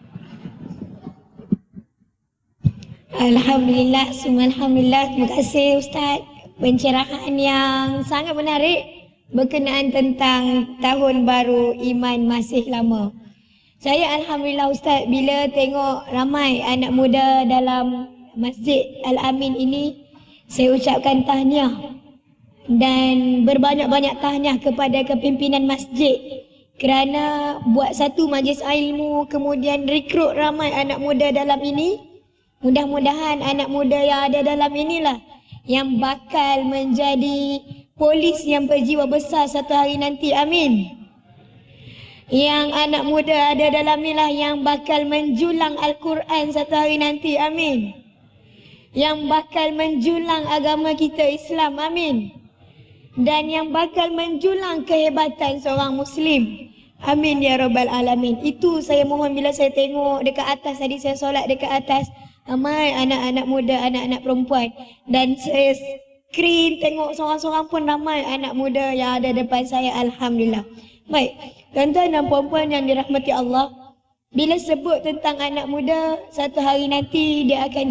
[SPEAKER 1] Alhamdulillah, alhamdulillah. Terima kasih Ustaz. Pencerahan yang sangat menarik berkenaan tentang tahun baru iman masih lama. Saya alhamdulillah Ustaz, bila tengok ramai anak muda dalam Masjid Al-Amin ini, saya ucapkan tahniah dan berbanyak-banyak tahniah kepada kepimpinan masjid kerana buat satu majlis ilmu, kemudian rekrut ramai anak muda dalam ini. Mudah-mudahan anak muda yang ada dalam inilah yang bakal menjadi polis yang berjiwa besar satu hari nanti. Amin. Yang anak muda ada dalam inilah yang bakal menjulang Al-Quran satu hari nanti. Amin. Yang bakal menjulang agama kita Islam. Amin. Dan yang bakal menjulang kehebatan seorang Muslim. Amin ya Rabbal Alamin. Itu saya mohon bila saya tengok dekat atas tadi, saya solat dekat atas, ramai anak-anak muda, anak-anak perempuan. Dan saya screen tengok seorang-seorang pun ramai anak muda yang ada depan saya. Alhamdulillah. Baik, tuan-tuan dan puan-puan yang dirahmati Allah, bila sebut tentang anak muda, satu hari nanti dia akan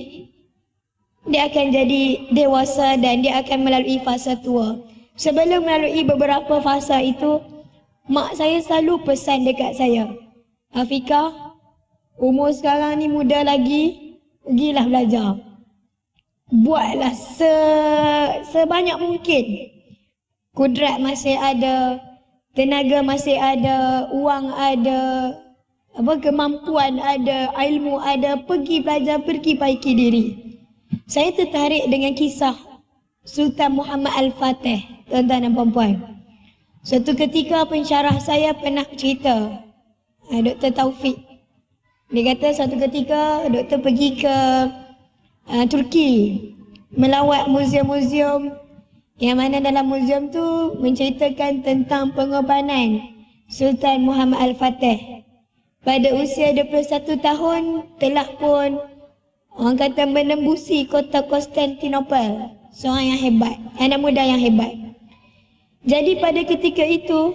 [SPEAKER 1] jadi dewasa dan dia akan melalui fasa tua. Sebelum melalui beberapa fasa itu, mak saya selalu pesan dekat saya, Afiqah, umur sekarang ni muda lagi, pergilah belajar. Buatlah sebanyak mungkin. Kudrat masih ada, tenaga masih ada, wang ada, kemampuan ada, ilmu ada, pergi belajar, pergi baiki diri. Saya tertarik dengan kisah Sultan Muhammad Al-Fatih, tuan-tuan dan puan-puan. Suatu ketika pensyarah saya pernah cerita, Dr. Taufik. Dia kata suatu ketika doktor pergi ke Turki, melawat muzium-muzium yang mana dalam muzium tu menceritakan tentang pengorbanan Sultan Muhammad Al-Fatih. Pada usia 21 tahun telah pun orang kata menembusi kota Konstantinopel. Seorang yang hebat, anak muda yang hebat. Jadi pada ketika itu,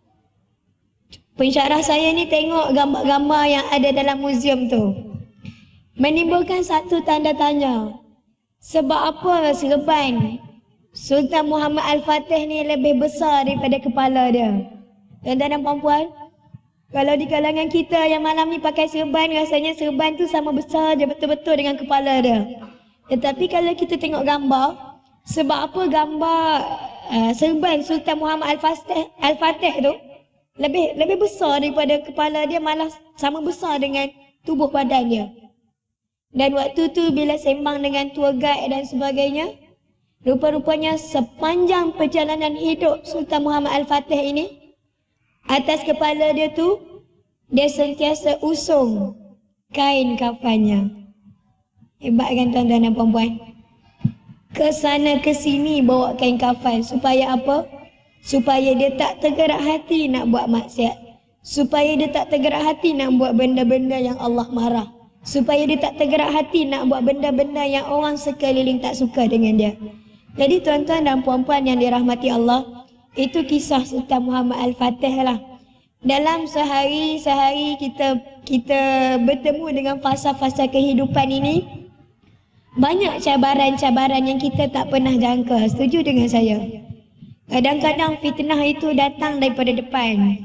[SPEAKER 1] pensyarah saya ni tengok gambar-gambar yang ada dalam muzium tu, menimbulkan satu tanda tanya. Sebab apa serban Sultan Muhammad Al-Fatih ni lebih besar daripada kepala dia? Tuan-tuan dan puan-puan, kalau di kalangan kita yang malam ni pakai serban, rasanya serban tu sama besar je betul-betul dengan kepala dia. Tetapi kalau kita tengok gambar, sebab apa gambar serban Sultan Muhammad Al-Fatih tu lebih besar daripada kepala dia, malah sama besar dengan tubuh badan dia. Dan waktu tu bila sembang dengan tour guide dan sebagainya, rupa-rupanya sepanjang perjalanan hidup Sultan Muhammad Al-Fatih ini, atas kepala dia tu, dia sentiasa usung kain kafannya. Hebat kan tuan-tuan dan puan-puan? Ke sana ke sini bawa kain kafan. Supaya apa? Supaya dia tak tergerak hati nak buat maksiat. Supaya dia tak tergerak hati nak buat benda-benda yang Allah marah. Supaya dia tak tergerak hati nak buat benda-benda yang orang sekeliling tak suka dengan dia. Jadi tuan-tuan dan puan-puan yang dirahmati Allah, itu kisah Sultan Muhammad Al-Fatih lah. Dalam sehari-sehari kita bertemu dengan fasa-fasa kehidupan ini, banyak cabaran-cabaran yang kita tak pernah jangka. Setuju dengan saya? Kadang-kadang fitnah itu datang daripada depan.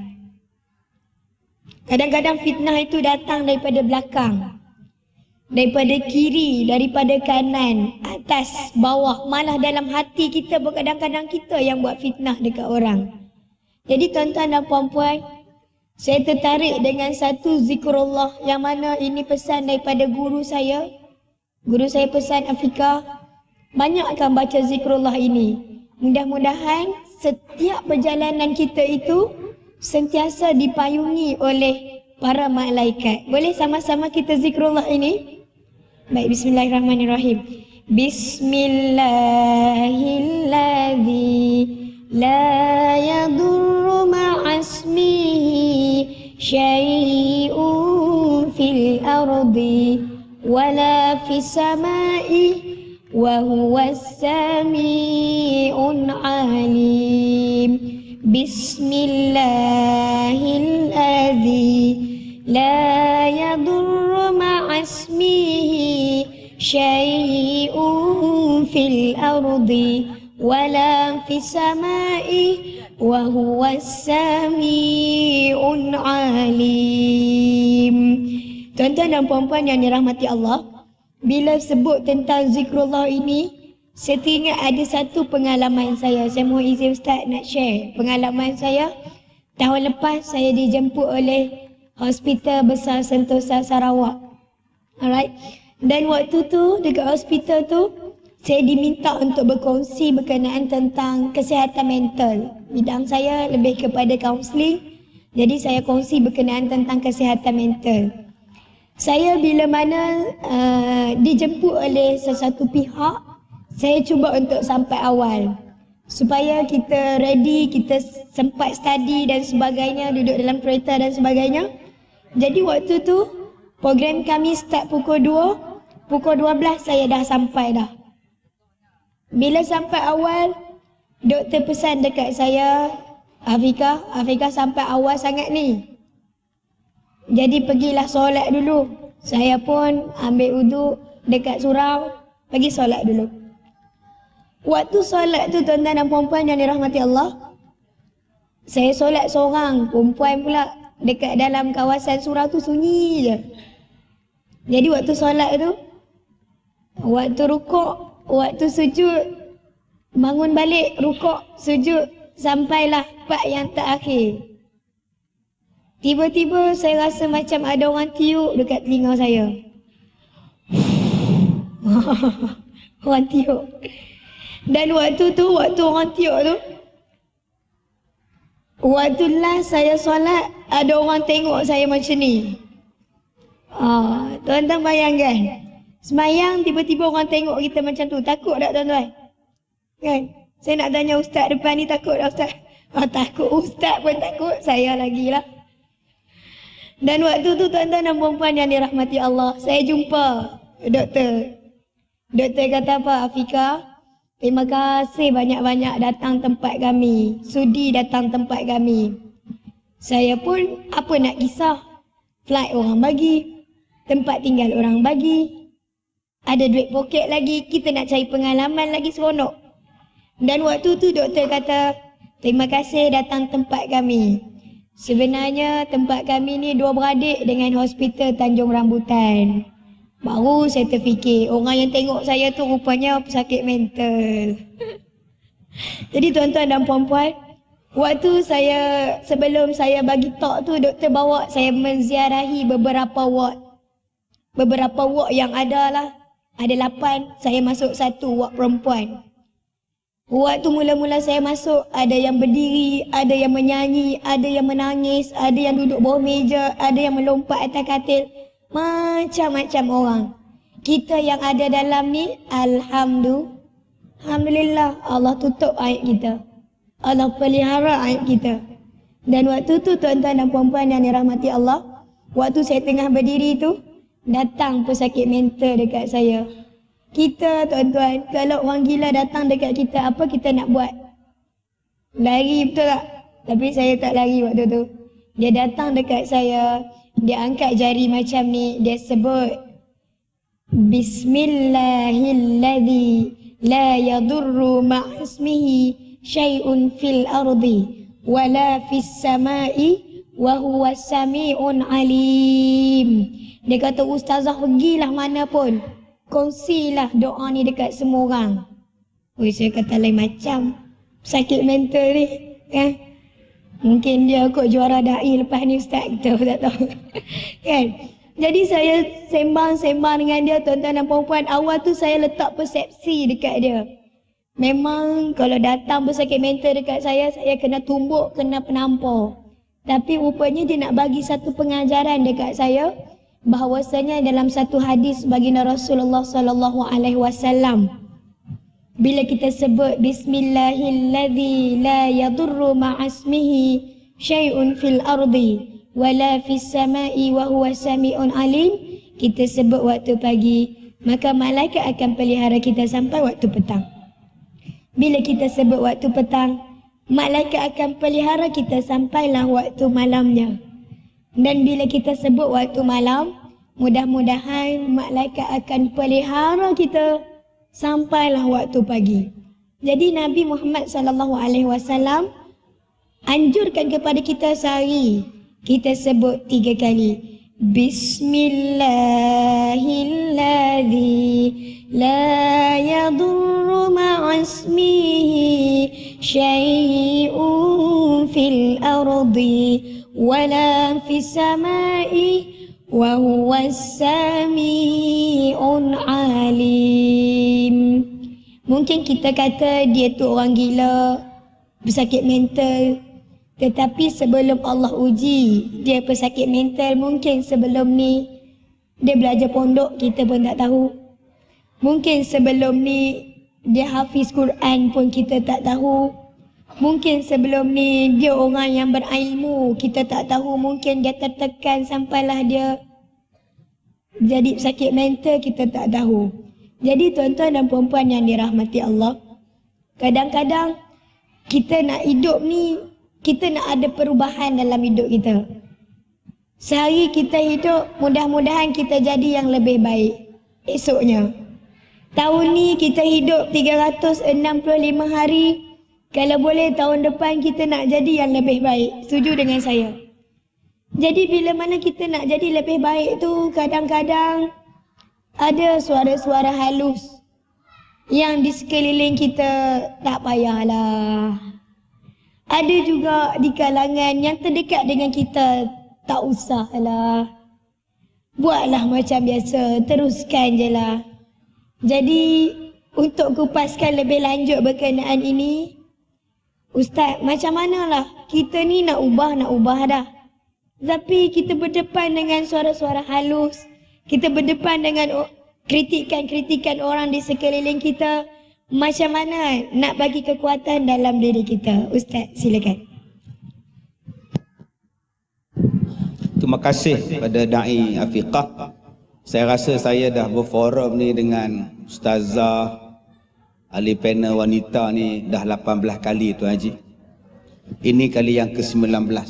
[SPEAKER 1] Kadang-kadang fitnah itu datang daripada belakang. Daripada kiri, daripada kanan, atas, bawah. Malah dalam hati kita kadang-kadang kita yang buat fitnah dekat orang. Jadi tuan-tuan dan puan-puan, Saya tertarik dengan satu zikrullah yang mana ini pesan daripada guru saya. Guru saya pesan, Afika, banyakkan baca zikrullah ini. Mudah-mudahan setiap perjalanan kita itu sentiasa dipayungi oleh para malaikat. Boleh sama-sama kita zikrullah ini? Baik, bismillahirrahmanirrahim. Bismillahilladzi la yadurru ma'asmihi syai'un fil ardi wala fis sama'i wa huwas sami'un alim. Bismillahilladzi la yadurru ma'asmihi syai'un fil ardi wala fis sama'i wa huwas sami'un alim. Tuan-tuan dan puan-puan yang dirahmati Allah, bila sebut tentang zikrullah ini, saya teringat ada satu pengalaman saya. Saya mohon izin Ustaz nak share pengalaman saya. Tahun lepas saya dijemput oleh Hospital Besar Sentosa Sarawak. Alright. Dan waktu tu dekat hospital tu saya diminta untuk berkongsi berkenaan tentang kesihatan mental. Bidang saya lebih kepada kaunseling. Jadi saya kongsi berkenaan tentang kesihatan mental. Saya bila mana dijemput oleh sesuatu pihak, saya cuba untuk sampai awal supaya kita ready, kita sempat study dan sebagainya, duduk dalam kereta dan sebagainya. Jadi waktu tu program kami start pukul 2. Pukul 12 saya dah sampai dah. Bila sampai awal, doktor pesan dekat saya, Afika sampai awal sangat ni. Jadi pergilah solat dulu. Saya pun ambil wuduk dekat surau, pergi solat dulu. Waktu solat tu tuan-tuan dan puan-puan yang dirahmati Allah, saya solat seorang, perempuan pula. Dekat dalam kawasan surau tu sunyi je. Jadi waktu solat tu, waktu rukuk, waktu sujud, bangun balik, rukuk, sujud, sampailah part yang terakhir. Tiba-tiba saya rasa macam ada orang tiup dekat telinga saya. Orang tiup. Dan waktu tu, waktu orang tiup tu, waktu last saya solat, ada orang tengok saya macam ni. Tuan-tuan bayangkan. Semayang tiba-tiba orang tengok kita macam tu. Takut tak tuan-tuan? Kan? Saya nak tanya ustaz depan ni, takut tak ustaz? Takut, ustaz pun takut, saya lagi lah. Dan waktu tu tuan-tuan dan puan-puan yang dirahmati Allah, saya jumpa doktor. Doktor kata apa? Afika, terima kasih banyak-banyak datang tempat kami. Sudi datang tempat kami. Saya pun apa nak kisah. Flight orang bagi, tempat tinggal orang bagi, ada duit poket lagi, kita nak cari pengalaman lagi seronok. Dan waktu tu doktor kata, terima kasih datang tempat kami. Sebenarnya tempat kami ni dua beradik dengan Hospital Tanjung Rambutan. Baru saya terfikir, orang yang tengok saya tu rupanya pesakit mental. Jadi tuan-tuan dan puan-puan, waktu saya, sebelum saya bagi talk tu, doktor bawa saya menziarahi beberapa ward. Beberapa ward yang ada lah. Ada 8, saya masuk 1 ward perempuan. Waktu mula-mula saya masuk, ada yang berdiri, ada yang menyanyi, ada yang menangis, ada yang duduk bawah meja, ada yang melompat atas katil. Macam-macam orang. Kita yang ada dalam ni, Alhamdulillah, Allah tutup aib kita. Allah pelihara aib kita. Dan waktu tu tuan-tuan dan puan-puan yang dirahmati Allah, waktu saya tengah berdiri tu, datang pesakit mental dekat saya. Kita tuan-tuan, kalau orang gila datang dekat kita, apa kita nak buat? Lari, betul tak? Tapi saya tak lari waktu tu. Dia datang dekat saya, dia angkat jari macam ni, dia sebut Bismillahilladzi la yadurru ma'asmihi syai'un fil ardi wala fis sama'i wa huwas sami'un alim. Dia kata, ustazah pergilah mana pun, kongsilah doa ni dekat semua orang. Saya kata lain macam sakit mental ni, kan? Mungkin dia kot juara da'i lepas ni Ustaz, kita tak tahu. Kan? Jadi saya sembang-sembang dengan dia, tuan-tuan dan puan-puan. Awal tu saya letak persepsi dekat dia. Memang kalau datang pesakit mental dekat saya kena tumbuk, kena penampar. Tapi rupanya dia nak bagi satu pengajaran dekat saya, bahawasanya dalam satu hadis baginda Rasulullah sallallahu alaihi wasallam, bila kita sebut bismillahilladzi la yadurru ma'asmihi syai'un fil ardi wala fis sama'i wa huwa sami'un alim, kita sebut waktu pagi, maka malaikat akan pelihara kita sampai waktu petang. Bila kita sebut waktu petang, malaikat akan pelihara kita sampailah waktu malamnya. Dan bila kita sebut waktu malam, mudah-mudahan malaikat akan pelihara kita sampailah waktu pagi. Jadi Nabi Muhammad sallallahu alaihi wasallam anjurkan kepada kita sehari kita sebut 3 kali. Bismillahilladzi la yadurru ma'asmihi syai'un fil ardi wala fis sama'i wa huwas sami'un alim. Mungkin kita kata dia tu orang gila, pesakit mental. Tetapi sebelum Allah uji dia pesakit mental, mungkin sebelum ni dia belajar pondok, kita pun tak tahu. Mungkin sebelum ni dia hafiz Quran pun kita tak tahu. Mungkin sebelum ni dia orang yang berilmu, kita tak tahu. Mungkin dia tertekan sampailah dia jadi sakit mental, kita tak tahu. Jadi tuan-tuan dan puan-puan yang dirahmati Allah, kadang-kadang kita nak hidup ni, kita nak ada perubahan dalam hidup kita. Sehari kita hidup, mudah-mudahan kita jadi yang lebih baik esoknya. Tahun ni kita hidup 365 hari. Kalau boleh tahun depan kita nak jadi yang lebih baik. Setuju dengan saya? Jadi bila mana kita nak jadi lebih baik tu, kadang-kadang ada suara-suara halus yang di sekeliling kita, tak payahlah. Ada juga di kalangan yang terdekat dengan kita, tak usahlah. Buatlah macam biasa, teruskan je lah. Jadi untuk kupaskan lebih lanjut berkenaan ini, Ustaz, macam manalah kita ni nak ubah dah. Tapi kita berdepan dengan suara-suara halus. Kita berdepan dengan kritikan-kritikan orang di sekeliling kita. Macam mana nak bagi kekuatan dalam diri kita? Ustaz, silakan.
[SPEAKER 2] Terima kasih pada Da'i Afiqah. Saya rasa saya dah berforum ni dengan Ustazah ahli panel wanita ni dah 18 kali Tuan Haji. Ini kali yang ke-19.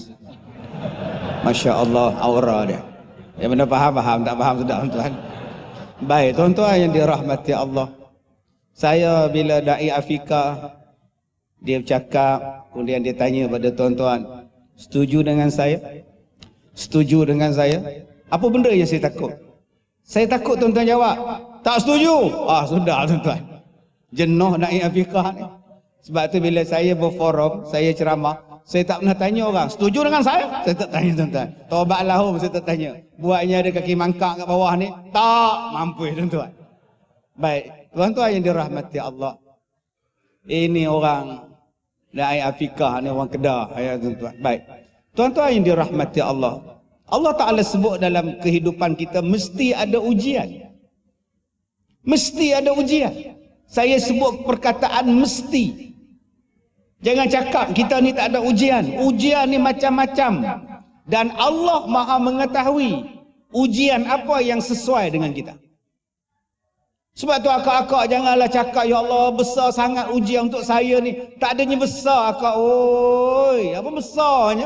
[SPEAKER 2] Masya Allah, aura dia. Yang mana faham, tak faham sudah tuan. Baik, tuan-tuan yang dirahmati Allah. Saya bila Da'i Afiqah dia bercakap, kemudian dia tanya pada tuan-tuan, setuju dengan saya? Setuju dengan saya? Apa benda yang saya takut? Saya takut tuan-tuan jawab, tak setuju. Sudah tuan-tuan. Jenuh Da'i Afiqah ni. Sebab tu bila saya berforum, saya ceramah, saya tak pernah tanya orang, setuju dengan saya? Saya tak tanya tuan-tuan. Taubat lahum saya tak tanya. Buatnya ada kaki mangkak kat bawah ni, tak mampu tuan-tuan. Baik, tuan-tuan yang dirahmati Allah. Ini orang Da'i Afiqah ni, orang Kedah ya tuan-tuan. Baik. Tuan-tuan yang dirahmati Allah. Allah Ta'ala sebut dalam kehidupan kita mesti ada ujian. Mesti ada ujian. Saya sebut perkataan mesti. Jangan cakap kita ni tak ada ujian. Ujian ni macam-macam. Dan Allah Maha mengetahui ujian apa yang sesuai dengan kita. Sebab tu akak-akak janganlah cakap, ya Allah besar sangat ujian untuk saya ni. Tak adanya besar akak. Oi, apa besarnya?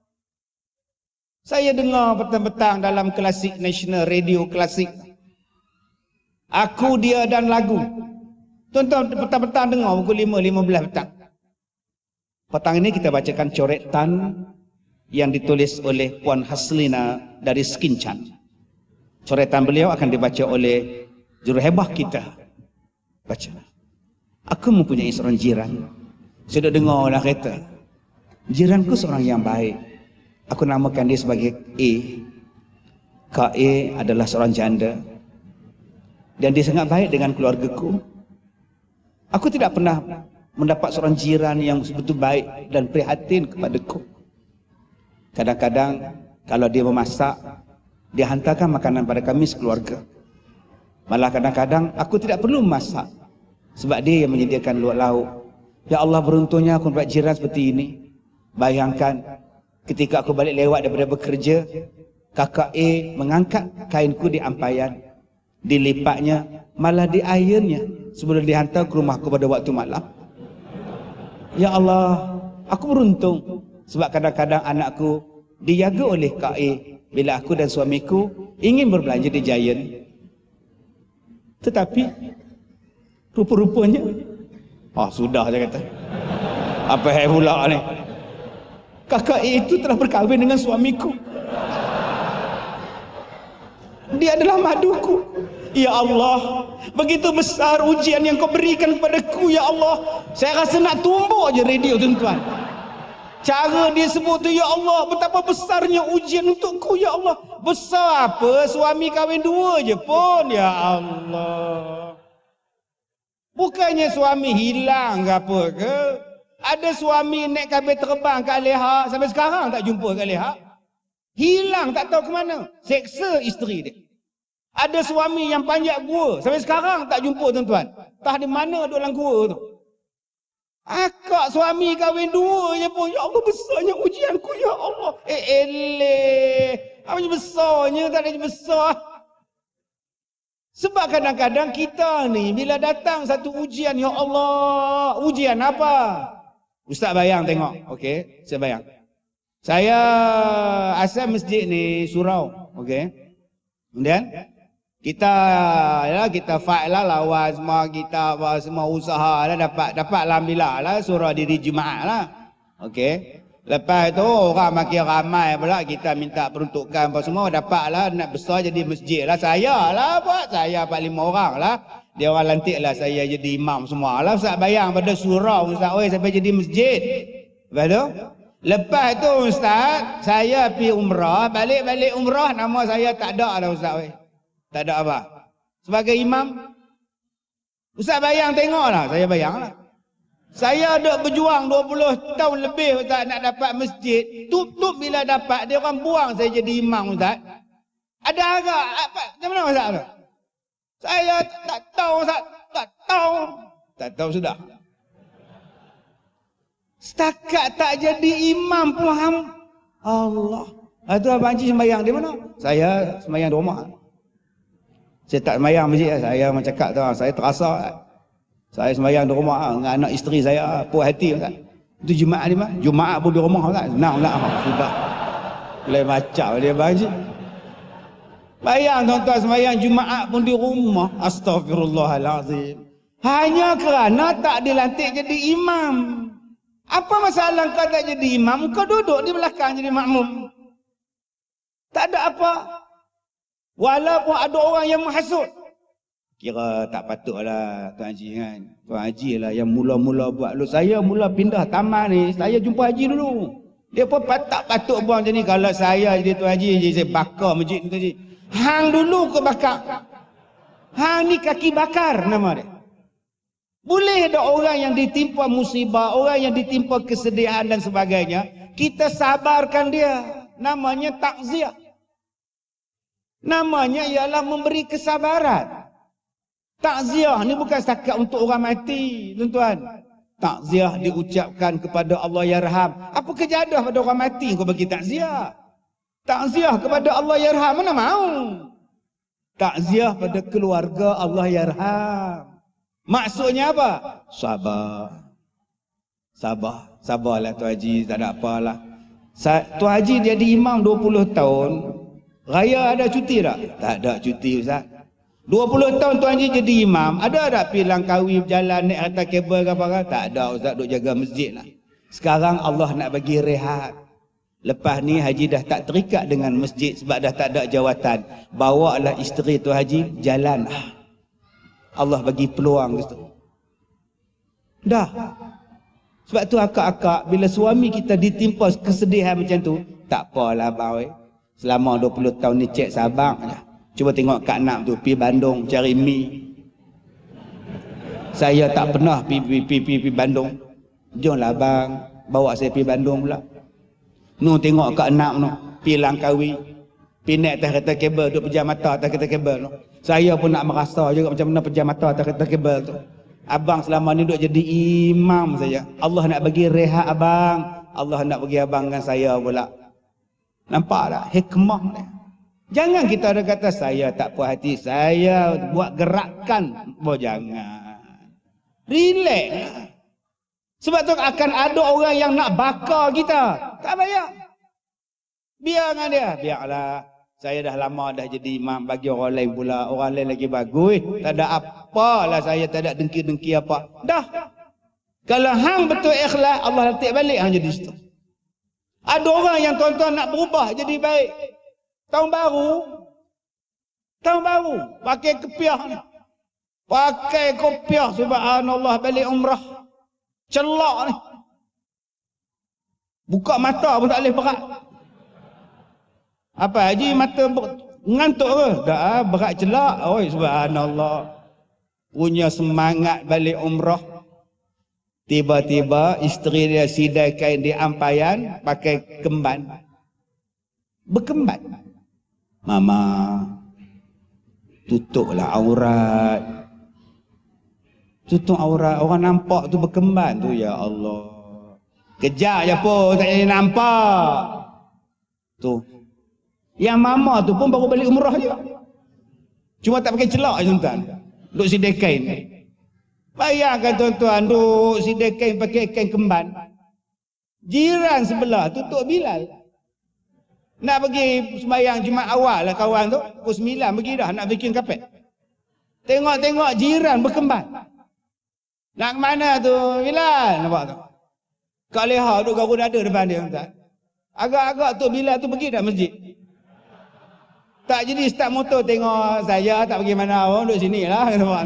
[SPEAKER 2] Saya dengar petang-petang dalam Klasik National Radio Klasik. Aku, Dia dan Lagu. Tuan-tuan petang-petang dengar pukul 5:15 petang. Petang ini kita bacakan coretan yang ditulis oleh Puan Haslina dari Skinchan. Coretan beliau akan dibaca oleh juruhebah kita. Baca. Aku mempunyai seorang jiran. Saya dah dengar lah kereta. Jiranku seorang yang baik. Aku namakan dia sebagai A. Kak A adalah seorang janda. Dan dia sangat baik dengan keluargaku. Aku tidak pernah mendapat seorang jiran yang betul baik dan prihatin kepadaku. Kadang-kadang kalau dia memasak, dia hantarkan makanan pada kami sekeluarga. Malah kadang-kadang aku tidak perlu memasak, sebab dia yang menyediakan lauk. Ya Allah, beruntungnya aku dapat jiran seperti ini. Bayangkan ketika aku balik lewat daripada bekerja, kakak A mengangkat kainku di ampayan, dilipatnya, malah diironnya sebelum dihantar ke rumahku pada waktu malam. Ya Allah, aku beruntung sebab kadang-kadang anakku dijaga oleh Kak A bila aku dan suamiku ingin berbelanja di Giant. Tetapi rupa-rupanya sudah saya kata. Apa yang pula ni? Kakak A itu telah berkahwin dengan suamiku. Dia adalah maduku. Ya Allah, begitu besar ujian yang kau berikan kepadaku, ya Allah. Saya rasa nak tumbuk je radio, tuan-tuan. Cara dia sebut tu, ya Allah, betapa besarnya ujian untukku, ya Allah. Besar apa? Suami kahwin 2 je pun, ya Allah. Bukannya suami hilang ke apa ke? Ada suami naik kapal terbang kat Leha, sampai sekarang tak jumpa kat Leha. Hilang, tak tahu ke mana. Seksa isteri dia. Ada suami yang panjat gua, sampai sekarang tak jumpa, tuan-tuan. Entah di mana duduk dalam gua tu. Akak suami kahwin 2 je pun. Ya Allah, besarnya ujianku, ya Allah. Apa besarnya, tak ada besar. Sebab kadang-kadang kita ni bila datang satu ujian, ya Allah, ujian apa? Ustaz bayang tengok. Okey, saya bayang. Saya asal masjid ni surau, okey. Kemudian kita fight lah, lawan semua, kita semua usaha lah, dapat alhamdulillah lah surau diri Jumaat lah. Okey. Lepas tu orang makin ramai pula, kita minta peruntukan apa semua, dapatlah nak besar jadi masjid lah. Saya lah buat, saya 4-5 orang lah. Dia orang lantik lah saya jadi imam semua lah. Ustaz bayang pada surau, Ustaz, oi sampai jadi masjid. Lepas tu Ustaz, saya pergi umrah, balik umrah, nama saya tak ada lah Ustaz, oi. Tak ada apa. Sebagai imam, Ustaz bayang tengoklah, saya bayang lah. Saya ada berjuang 20 tahun lebih Ustaz nak dapat masjid. Tutup bila dapat, dia orang buang saya jadi imam Ustaz. Ada agak apa? Macam mana Ustaz tu? Saya tak tahu Ustaz. Tak tahu sudah. Setakat tak jadi imam pun Allah. Itu Abang Haji sembahyang di mana? Saya sembahyang di rumah. Saya tak sembahyang masjid. Saya macam cakap tu, saya terasa saya sembahyang di rumah dengan anak isteri saya, puas hati Ustaz. Itu Jumaat ni mah. Jumaat pun di rumah Ustaz. Senang sudah. Lain macam dia Abang Haji. Bayang tuan-tuan, sembahyang Jumaat pun di rumah. Astagfirullahalazim. Hanya kerana tak dilantik jadi imam. Apa masalah kau tak jadi imam? Kau duduk di belakang jadi makmum. Tak ada apa. Walaupun ada orang yang menghasut. Kira tak patutlah Tuan Haji kan. Tuan Haji lah yang mula-mula buat. Saya mula pindah taman ni, saya jumpa Haji dulu. Dia pun tak patut buang macam ni. Kalau saya jadi Tuan Haji, saya bakar masjid ni Tuan Haji. Hang dulu ke bakar. Hang ni kaki bakar nama dia. Boleh ada orang yang ditimpa musibah, orang yang ditimpa kesedihan dan sebagainya, kita sabarkan dia. Namanya takziah. Namanya ialah memberi kesabaran. Takziah ni bukan setakat untuk orang mati, tuan-tuan. Takziah diucapkan kepada Allah Yarham. Apa kejadah pada orang mati kau bagi takziah? Takziah kepada Allah Yarham, mana mau? Takziah pada keluarga Allah Yarham. Maksudnya apa? Sabar. Sabarlah Tuan Haji, tak ada apalah. Tuan Haji jadi imam 20 tahun. Raya ada cuti tak? Tak ada cuti Ustaz. 20 tahun Tuan Haji jadi imam, ada tak pergi Langkawi berjalan naik atas kabel ke apa? Tak ada Ustaz, duk jaga masjid lah. Sekarang Allah nak bagi rehat. Lepas ni Haji dah tak terikat dengan masjid sebab dah tak ada jawatan. Bawalah isteri Tuan Haji jalan. Allah bagi peluang gitu. Dah. Sebab tu akak-akak, bila suami kita ditimpa kesedihan macam tu, tak apalah abang. Selama 20 tahun ni cek sabar je. Cuba tengok Kak Nak tu, pergi Bandung cari mi. Saya tak pernah pergi Bandung. Jomlah abang, bawa saya pergi Bandung pula. Nu tengok Kak Nak tu, pergi Langkawi. Pergi naik atas kereta kabel, duduk pejam mata atas kereta kabel tu. Saya pun nak merasa juga macam mana pejam mata atas kereta kabel tu. Abang selama ni duduk jadi imam saja. Allah nak bagi rehat abang. Allah nak bagi abang dengan saya pula. Nampak tak hikmah ni? Jangan kita ada kata saya tak puas hati, saya buat gerakan. Jangan. Relax. Sebab tu akan ada orang yang nak bakar kita. Tak payah. Biar dengan dia. Biarlah. Saya dah lama dah jadi imam, bagi orang lain pula. Orang lain lagi bagus. Tak ada apalah, saya tak ada dengki-dengki apa. Dah. Kalau hang betul ikhlas, Allah letak balik hang jadi situ. Ada orang yang tuan-tuan nak berubah jadi baik. Tahun baru, pakai kepiah ni. Pakai kopiah, subhanallah, balik umrah. Celak ni. Buka mata pun tak boleh berat. Apa haji mata ngantuk ke? Tak, berat celak. Oi, subhanallah. Punya semangat balik umrah. Tiba-tiba isteri dia sidai kain di ampayan pakai kemban. Berkemban. Mama, tutuplah aurat. Tutup aurat. Orang nampak tu berkemban tu, ya Allah. Kejap je pun tak jadi nampak. Tu. Yang mama tu pun baru balik umrah je. Cuma tak pakai celak je tuan-tuan. Duk sidai kain. Bayangkan tuan-tuan, duk sidai kain pakai kain kemban. Jiran sebelah tutup Bilal. Nak pergi sembahyang Jumaat awal lah kawan tu. Pukul 9 pergi dah nak bikin kapet. Tengok-tengok jiran berkemban. Nak ke mana tu Bilal? Nampak tu? Kak Leha duduk garu dada depan dia tuan. Agak-agak tu Bilal tu pergi dah masjid. Tak jadi start motor tengok saya tak pergi mana pun duduk sini lah.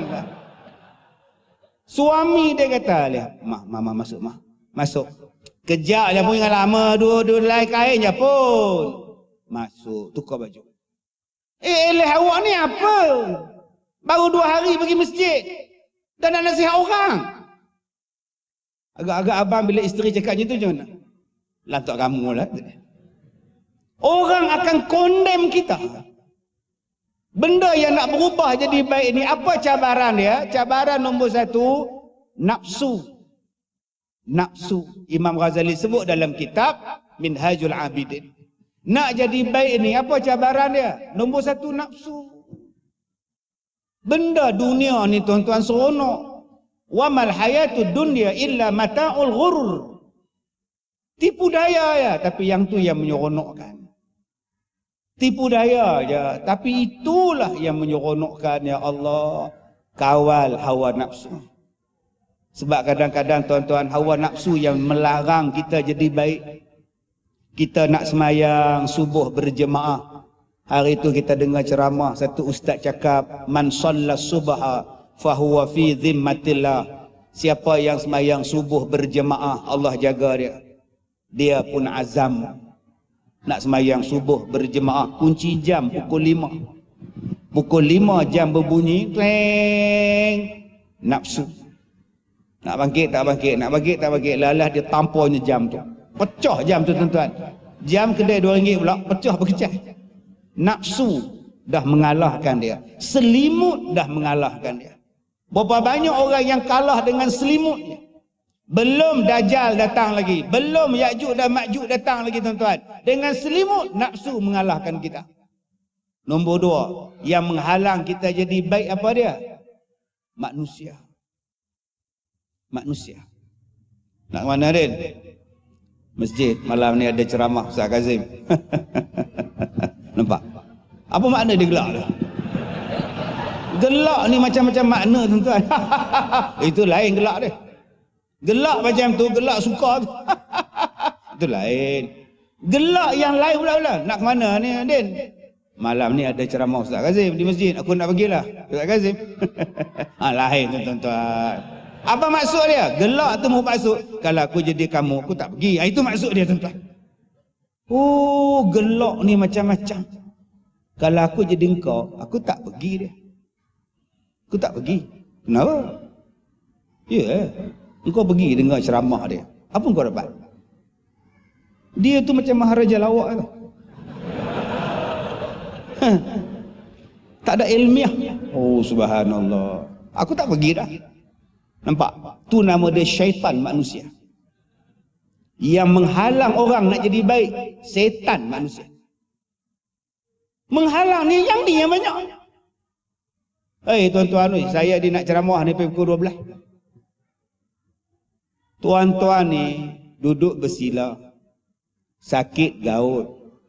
[SPEAKER 2] Suami dia kata, Mama masuk, masuk. Kejap je pun yang lama, dua lain kain je pun. Masuk, tukar baju. Eleh awak ni apa? Baru 2 hari pergi masjid. Dan nak nasihat orang. Agak-agak abang bila isteri cakap macam tu macam mana? Lantak kamu lah. Orang akan condemn kita. Benda yang nak berubah jadi baik ni, apa cabaran dia? Cabaran nombor 1, nafsu. Nafsu. Imam Ghazali sebut dalam kitab Minhajul Abidin. Nak jadi baik ni, apa cabaran dia? Nombor 1, nafsu. Benda dunia ni tuan-tuan seronok. Wa mal hayatud dunya illa mata'ul ghurur. Tipu daya ya, tapi yang tu yang menyeronokkan. Tipu daya je, tapi itulah yang menyeronokkan, ya Allah. Kawal hawa nafsu. Sebab kadang-kadang tuan-tuan, hawa nafsu yang melarang kita jadi baik. Kita nak semayang subuh berjemaah. Hari itu kita dengar ceramah, satu ustaz cakap, man shalla subha fahuwa fi zimmatillah. Siapa yang semayang subuh berjemaah, Allah jaga dia. Dia pun azam nak semayang subuh berjemaah. Kunci jam pukul 5. Pukul 5 jam berbunyi, kleng. Nafsu. Nak bangkit tak bangkit, nak bangkit tak bangkit. Lalah dia tampunya jam tu. Pecah jam tu tuan-tuan. Jam kedai RM2 pula, pecah berkecah. Nafsu dah mengalahkan dia. Selimut dah mengalahkan dia. Berapa banyak orang yang kalah dengan selimutnya. Belum Dajjal datang lagi. Belum Ya'juj dan Ma'juj datang lagi tuan-tuan. Dengan selimut, nafsu mengalahkan kita. Nombor 2, yang menghalang kita jadi baik apa dia? Manusia. Manusia. Nak mana Rin? Masjid. Malam ni ada ceramah Ustaz Kazim. Nampak? Apa makna dia gelak tu? Gelak ni macam-macam makna tuan-tuan. Itu lain gelak dia. Gelak macam tu, gelak suka tu. Itu lain. Gelak yang lain pula-pula. Nak ke mana ni Din? Malam ni ada ceramah Ustaz Kazim di masjid. Aku nak pergilah Ustaz Kazim. Lain tu tuan-tuan. Apa maksud dia? Gelak tu maksud, kalau aku jadi kamu, aku tak pergi. Itu maksud dia, tuan-tuan. Oh, gelak ni macam-macam. Kalau aku jadi engkau, aku tak pergi dia. Aku tak pergi. Kenapa? Ya, engkau pergi dengar ceramah dia. Apa engkau dapat? Dia tu macam Maharaja Lawak tu. Tak ada ilmiah. Oh, subhanallah. Aku tak pergi dah. Nampak? Tu nama dia syaitan manusia. Yang menghalang orang nak jadi baik. Setan manusia. Menghalang ni yang banyak. Tuan-tuan, saya nak ceramah ni pukul 12. Tuan-tuan ni duduk bersila. Sakit gaut.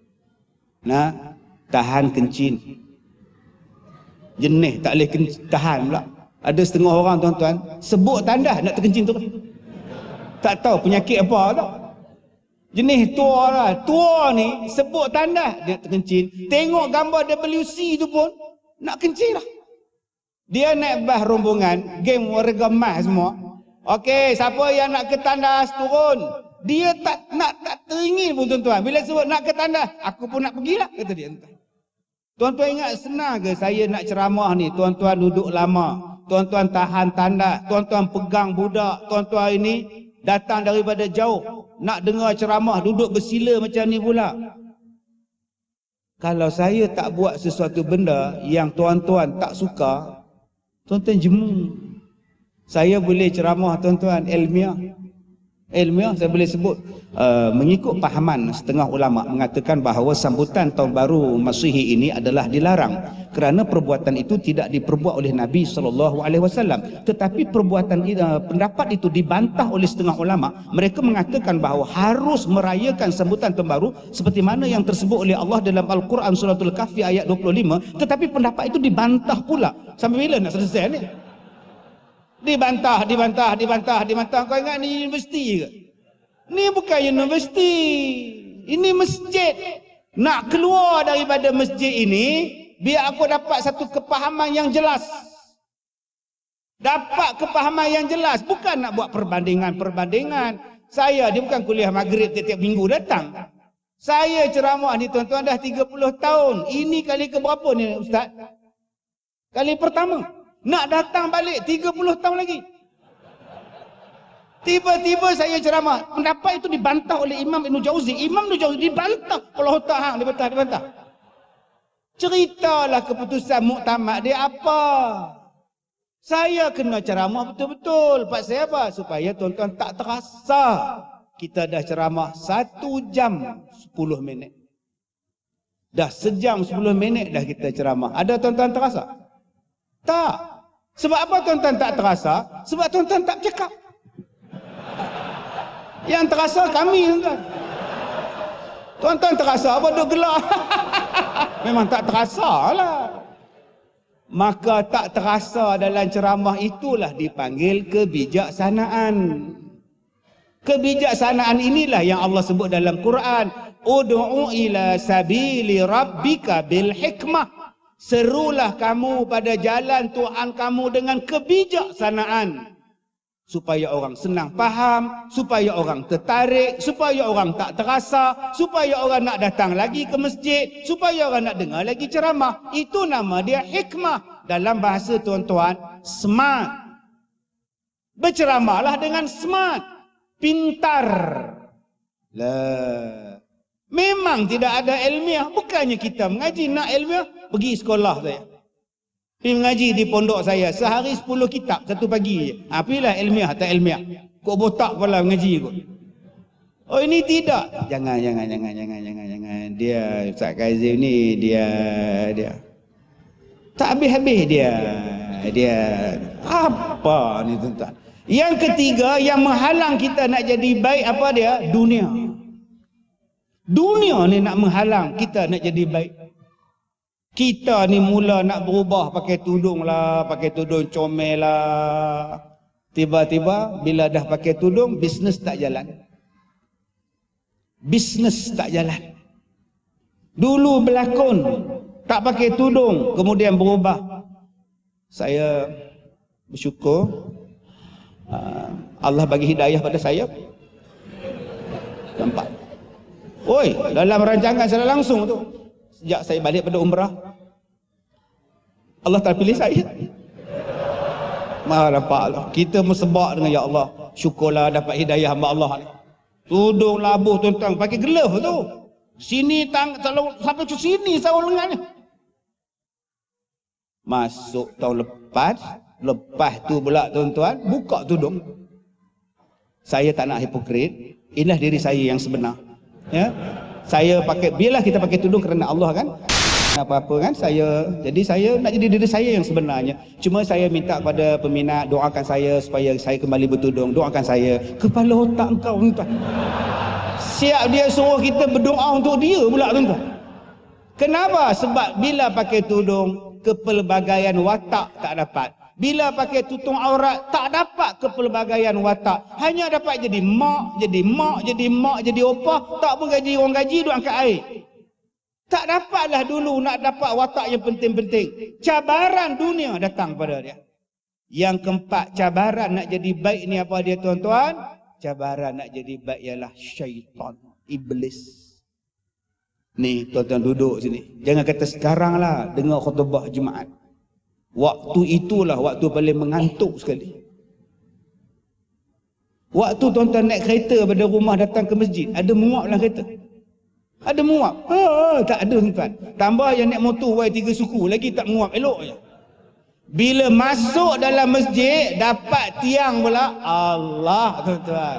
[SPEAKER 2] Tahan kencing. Jenis tak boleh tahan pula. Ada setengah orang, tuan-tuan, sebut tandas nak terkencing tu. Tak tahu penyakit apa tak. Jenis tua lah. Tua ni sebut tandas dia terkencing. Tengok gambar WC tu pun nak kencing lah. Dia naik bas rombongan, geng warga emas semua. Okey, siapa yang nak ke tandas turun. Dia tak teringin pun, tuan-tuan. Bila sebut nak ke tandas, aku pun nak pergilah, kata dia. Tuan-tuan ingat senang ke saya nak ceramah ni? Tuan-tuan duduk lama. Tuan-tuan tahan tandas, tuan-tuan pegang budak, tuan-tuan ini datang daripada jauh nak dengar ceramah, duduk bersila macam ni pula. Kalau saya tak buat sesuatu benda yang tuan-tuan tak suka, tuan-tuan jemu. Saya boleh ceramah, tuan-tuan, ilmiah. Ilmiah saya boleh sebut mengikut pahaman setengah ulama mengatakan bahawa sambutan tahun baru Masihi ini adalah dilarang kerana perbuatan itu tidak diperbuat oleh Nabi SAW. Tetapi perbuatan pendapat itu dibantah oleh setengah ulama. Mereka mengatakan bahawa harus merayakan sambutan tahun baru seperti mana yang tersebut oleh Allah dalam Al-Quran Suratul Kahfi ayat 25. Tetapi pendapat itu dibantah pula. Sampai bila nak selesai ni? Dibantah. Kau ingat ni universiti ke? Ni bukan universiti. Ini masjid. Nak keluar daripada masjid ini, biar aku dapat satu kepahaman yang jelas. Dapat kepahaman yang jelas. Bukan nak buat perbandingan. Saya, dia bukan kuliah maghrib tiap-tiap minggu datang. Saya ceramah ni, tuan-tuan, dah 30 tahun. Ini kali ke berapa ni, Ustaz? Kali pertama. Nak datang balik 30 tahun lagi. Tiba-tiba saya ceramah. Pendapat itu dibantah oleh Imam Ibn Jauzi. Imam Ibn Jauzi dibantah. Allah Ta'ala dibantah. Ceritalah keputusan muktamad dia apa. Saya kena ceramah betul-betul. Pasal apa? Supaya tuan-tuan tak terasa. Kita dah ceramah 1 jam 10 minit. Dah sejam 10 minit dah kita ceramah. Ada tuan-tuan terasa? Tak. Sebab apa tuan-tuan tak terasa? Sebab tuan-tuan tak bercakap. Yang terasa kami, tuan-tuan. Tuan-tuan terasa apa duk gelak? Memang tak terasa lah. Maka tak terasa dalam ceramah itulah dipanggil kebijaksanaan. Kebijaksanaan inilah yang Allah sebut dalam Quran. Ud'u ila sabili rabbika bil hikmah. Serulah kamu pada jalan Tuhan kamu dengan kebijaksanaan. Supaya orang senang faham, supaya orang tertarik, supaya orang tak terasa, supaya orang nak datang lagi ke masjid, supaya orang nak dengar lagi ceramah. Itu nama dia hikmah. Dalam bahasa tuan-tuan, smart. Berceramahlah dengan smart. Pintar. Lah. Memang tidak ada ilmiah. Bukannya kita mengaji nak ilmiah. Pergi sekolah saya. Pergi mengaji di pondok saya. Sehari 10 kitab. Satu pagi je. Pilihlah ilmiah tak ilmiah. Kok botak kepala mengaji kot. Oh ini tidak. Jangan. Dia Ustaz Kazim ni dia. Tak habis-habis dia. Apa ni tuan-tuan? Yang ketiga yang menghalang kita nak jadi baik apa dia? Dunia. Dunia ni nak menghalang kita nak jadi baik. Kita ni mula nak berubah pakai tudung lah, pakai tudung comel lah. Tiba-tiba bila dah pakai tudung, bisnes tak jalan. Bisnes tak jalan. Dulu berlakon, tak pakai tudung, kemudian berubah. Saya bersyukur, Allah bagi hidayah pada saya. Nampak? Oi, dalam rancangan secara langsung tu, sejak saya balik pada umrah, Allah tak pilih saya. Nampak Allah. Kita mersebak dengan ya Allah. Syukurlah dapat hidayah hamba Allah ni. Tudung labuh tuan-tuan, pakai glove tu. Sini sampai ke sini sarung lengan ni. Masuk tahun lepas tu pula tuan-tuan, buka tudung. Saya tak nak hipokrit. Inilah diri saya yang sebenar. Ya. Saya pakai, biarlah kita pakai tudung kerana Allah kan. Apa-apa kan jadi saya nak jadi diri saya yang sebenarnya. Cuma saya minta kepada peminat doakan saya supaya saya kembali bertudung. Doakan saya. Kepala otak engkau tuan-tuan. Siap dia suruh kita berdoa untuk dia pula tuan-tuan. Kenapa? Sebab bila pakai tudung, kepelbagaian watak tak dapat. Bila pakai tutup aurat, tak dapat kepelbagaian watak. Hanya dapat jadi mak, jadi opah. Tak pun gaji orang gaji, duk angkat air. Tak dapatlah dulu nak dapat watak yang penting-penting. Cabaran dunia datang pada dia. Yang keempat, cabaran nak jadi baik ni apa dia tuan-tuan? Cabaran nak jadi baik ialah syaitan, iblis. Ni tuan-tuan duduk sini. Jangan kata sekarang lah dengar khutbah Jumaat. Waktu itulah waktu paling mengantuk sekali. Waktu tuan-tuan naik kereta pada rumah datang ke masjid, ada muak dalam kereta. Ada muak? Tak ada tuan-tuan. Tambah yang naik motor Y3 suku lagi tak muak elok je. Bila masuk dalam masjid dapat tiang pula, Allah tuan-tuan.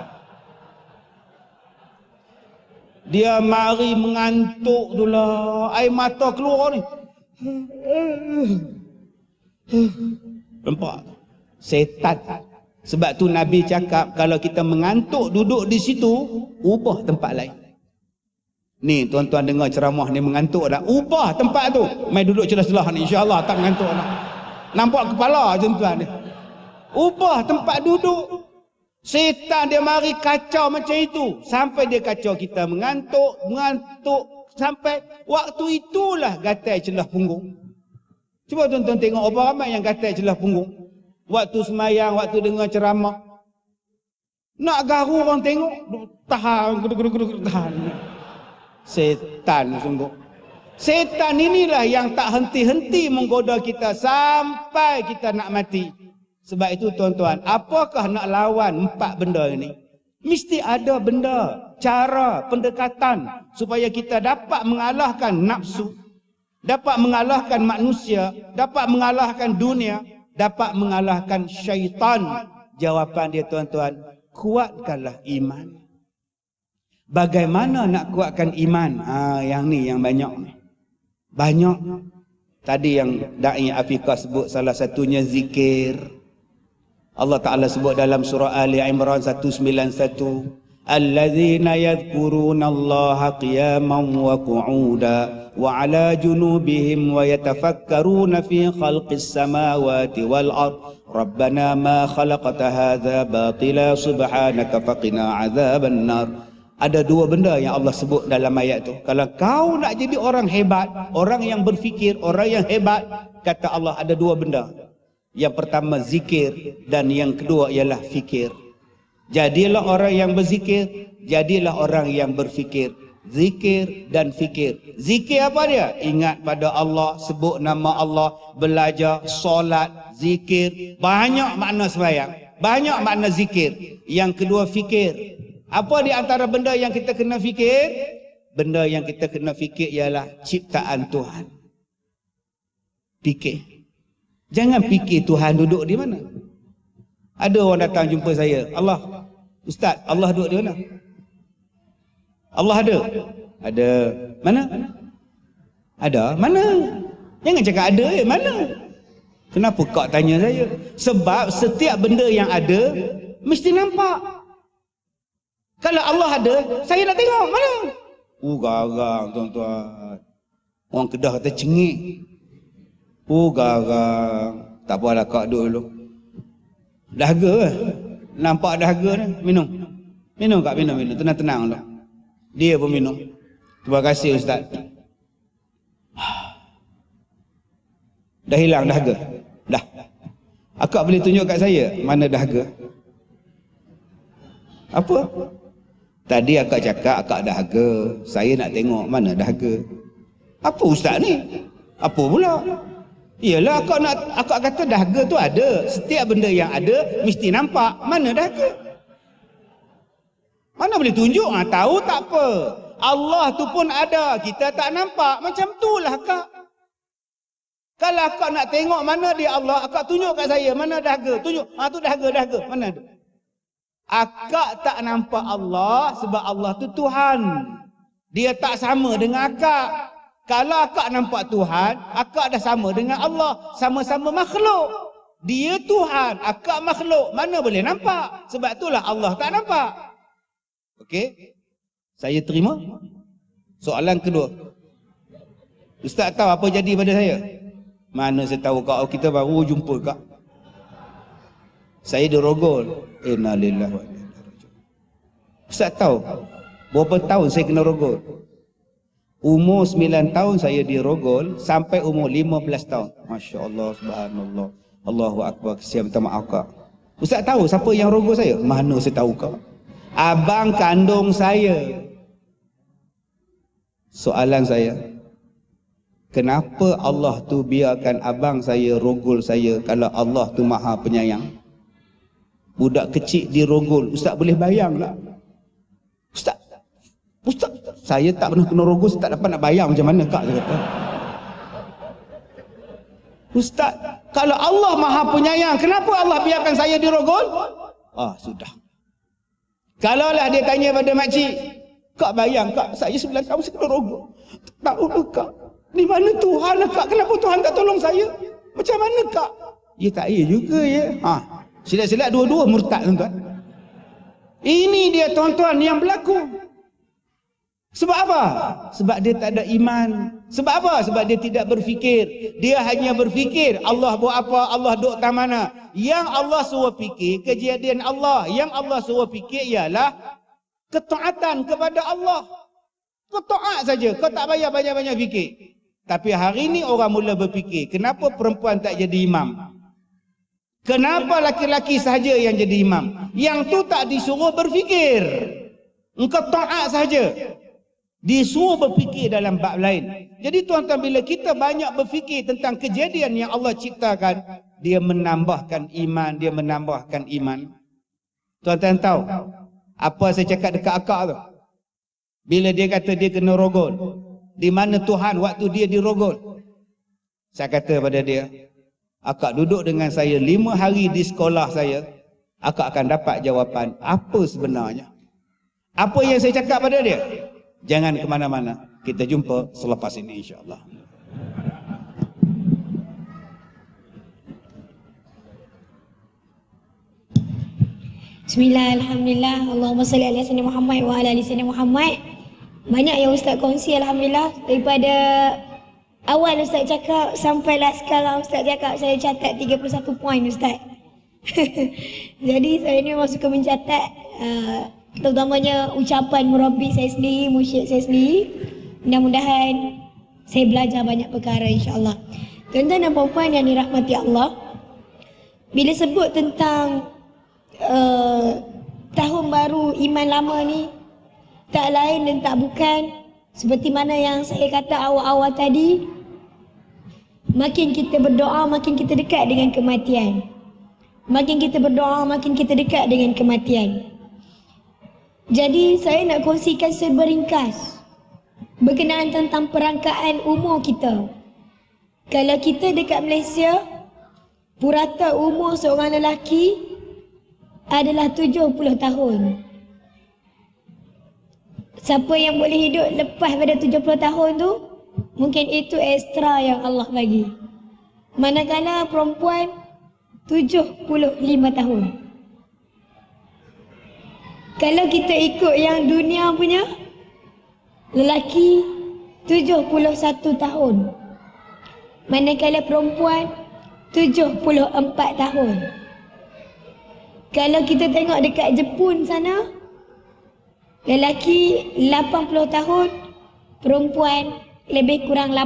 [SPEAKER 2] Dia mari mengantuk tu lah. Air mata keluar ni. Nampak? Setan. Sebab tu Nabi cakap kalau kita mengantuk duduk di situ, ubah tempat lain. Ni tuan-tuan dengar ceramah ni mengantuk dah. Ubah tempat tu. Mai duduk celah-celah ni insya-Allah tak mengantuk dah. Nampak kepala tuan-tuan ni. Ubah tempat duduk. Setan dia mari kacau macam itu. Sampai dia kacau kita mengantuk. Sampai waktu itulah gatai celah punggung. Cuba tuan-tuan tengok apa ramai yang gatai celah punggung. Waktu semayang, waktu dengar ceramah. Nak garu orang tengok. Tahan, tahan. Setan sungguh. Setan inilah yang tak henti-henti menggoda kita sampai kita nak mati. Sebab itu tuan-tuan, apakah nak lawan empat benda ini? Mesti ada benda, cara, pendekatan supaya kita dapat mengalahkan nafsu, dapat mengalahkan manusia, dapat mengalahkan dunia, dapat mengalahkan syaitan. Jawapan dia tuan-tuan, kuatkanlah iman. Bagaimana nak kuatkan iman? Yang ni yang banyak ni. Banyak. Tadi yang Da'i Afiqah sebut salah satunya zikir. Allah Ta'ala sebut dalam surah Ali Imran 191. Allazina yadhkuruna Allaha qiyaman wa qu'uda wa ala junubihim wa yatafakkaruna fi khalqis samawati wal ard. Rabbana ma khalaqta hadha batila subhanaka faqina azaban nar. Ada dua benda yang Allah sebut dalam ayat tu. Kalau kau nak jadi orang hebat, orang yang berfikir, orang yang hebat, kata Allah ada dua benda. Yang pertama zikir dan yang kedua ialah fikir. Jadilah orang yang berzikir, jadilah orang yang berfikir. Zikir dan fikir. Zikir apa dia? Ingat pada Allah, sebut nama Allah, belajar, solat, zikir. Banyak makna sembahyang, banyak makna zikir. Yang kedua fikir. Apa di antara benda yang kita kena fikir? Benda yang kita kena fikir ialah ciptaan Tuhan. Fikir. Jangan fikir Tuhan duduk di mana. Ada orang datang jumpa saya, Allah, Ustaz, Allah duduk di mana? Allah ada? Ada. Mana? Ada? Mana? Jangan cakap ada, mana? Kenapa kau tanya saya? Sebab setiap benda yang ada mesti nampak. Kalau Allah ada, saya nak tengok mana? Garang tuan-tuan. Orang Kedah kata cengik. Garang. Tak apalah, kau duduk dulu. Dahaga ke? Nampak dahaga ni? Minum. Minum kak, minum. Tenang-tenang dulu. Dia pun minum. Terima kasih Ustaz. Dah hilang dahaga? Dah. Akak boleh tunjuk kat saya mana dahaga? Apa? Tadi akak cakap akak dahaga. Saya nak tengok mana dahaga. Apa ustaz ni? Apa pula? Iyalah akak kata dahaga tu ada. Setiap benda yang ada mesti nampak. Mana dahaga? Mana boleh tunjuk? Tahu tak apa. Allah tu pun ada. Kita tak nampak. Macam tu lah akak. Kalau akak nak tengok mana dia Allah, akak tunjuk kat saya. Mana dahaga? Tunjuk. Tu dahaga. Mana tu? Akak tak nampak Allah sebab Allah tu Tuhan. Dia tak sama dengan akak. Kalau akak nampak Tuhan, akak dah sama dengan Allah. Sama-sama makhluk. Dia Tuhan, akak makhluk. Mana boleh nampak? Sebab itulah Allah tak nampak. Okey? Saya terima. Soalan kedua. Ustaz tahu apa jadi pada saya? Mana saya tahu kak, kita baru jumpa kak. Saya dirogol. Innalillahi wa inna ilaihi raji'un. Ustaz tahu berapa tahun saya kena rogol? Umur 9 tahun saya dirogol sampai umur 15 tahun. Masya Allah, subhanallah. Allahu Akbar. Saya minta maaf kak. Ustaz tahu siapa yang rogol saya? Mana saya tahu kak? Abang kandung saya. Soalan saya, kenapa Allah tu biarkan abang saya rogol saya kalau Allah tu maha penyayang? Budak kecil dirogol. Ustaz boleh bayang tak? Ustaz, saya tak pernah kena rogol, saya tak dapat nak bayang macam mana kak, saya kata. Ustaz, kalau Allah maha penyayang, kenapa Allah biarkan saya dirogol? Sudah. Kalaulah dia tanya pada makcik, kak bayang kak, saya 9 tahun saya kena rogol. Tak tahu kak, di mana Tuhan kak? Kenapa Tuhan tak tolong saya? Macam mana kak? Ya tak ya juga ya. Silat-silat dua-dua murtad tuan-tuan. Ini dia tuan-tuan yang berlaku. Sebab apa? Sebab dia tak ada iman. Sebab apa? Sebab dia tidak berfikir. Dia hanya berfikir Allah buat apa, Allah duduk tak mana. Yang Allah suruh fikir kejadian Allah. Yang Allah suruh fikir ialah ketaatan kepada Allah. Kau taat saja, kau tak payah banyak-banyak fikir. Tapi hari ini orang mula berfikir, kenapa perempuan tak jadi imam? Kenapa laki-laki sahaja yang jadi imam? Yang tu tak disuruh berfikir. Engkau taat sahaja. Disuruh berfikir dalam bab lain. Jadi tuan-tuan, bila kita banyak berfikir tentang kejadian yang Allah ciptakan, dia menambahkan iman, dia menambahkan iman. Tuan-tuan tahu apa saya cakap dekat akak tu? Bila dia kata dia kena rogol, di mana Tuhan waktu dia dirogol? Saya kata pada dia, akak duduk dengan saya 5 hari di sekolah saya, akak akan dapat jawapan apa sebenarnya. Apa yang saya cakap pada dia? Jangan ke mana-mana. Kita jumpa selepas ini insya-Allah.
[SPEAKER 1] Bismillah, alhamdulillah. Allahumma salli ala sayyidina Muhammad wa ala ali sayyidina Muhammad. Banyak yang Ustaz kongsi alhamdulillah. Daripada awal Ustaz cakap sampailah sekarang Ustaz cakap, saya catat 31 poin Ustaz. Jadi saya ni memang suka mencatat, terutamanya ucapan murabbi saya sendiri, mursyid saya sendiri. Mudah-mudahan saya belajar banyak perkara insya-Allah. Tuan-tuan dan puan-puan yang dirahmati Allah, bila sebut tentang tahun baru iman lama ni, tak lain dan tak bukan seperti mana yang saya kata awal-awal tadi, makin kita berdoa makin kita dekat dengan kematian. Makin kita berdoa makin kita dekat dengan kematian. Jadi saya nak kongsikan seberingkas berkenaan tentang perangkaan umur kita. Kalau kita dekat Malaysia, purata umur seorang lelaki adalah 70 tahun. Siapa yang boleh hidup lepas pada 70 tahun tu, mungkin itu ekstra yang Allah bagi. Manakala perempuan 75 tahun. Kalau kita ikut yang dunia punya, lelaki 71 tahun. Manakala perempuan 74 tahun. Kalau kita tengok dekat Jepun sana, lelaki 80 tahun, perempuan lebih kurang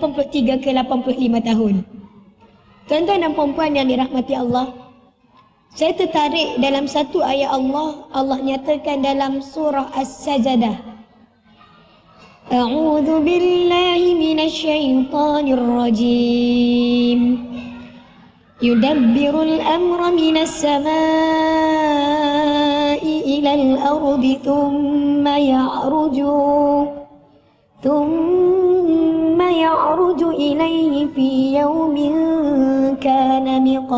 [SPEAKER 1] 83 ke 85 tahun. Tuan-tuan dan puan-puan yang dirahmati Allah, Saya tertarik dalam satu ayat Allah. Allah nyatakan dalam surah As-Sajdah. A'udzu billahi minasy syaithanir rajim. Yudabbirul amra minas samaa'i ilal ardi thumma ya'ruju ilaihi fi yawmin kana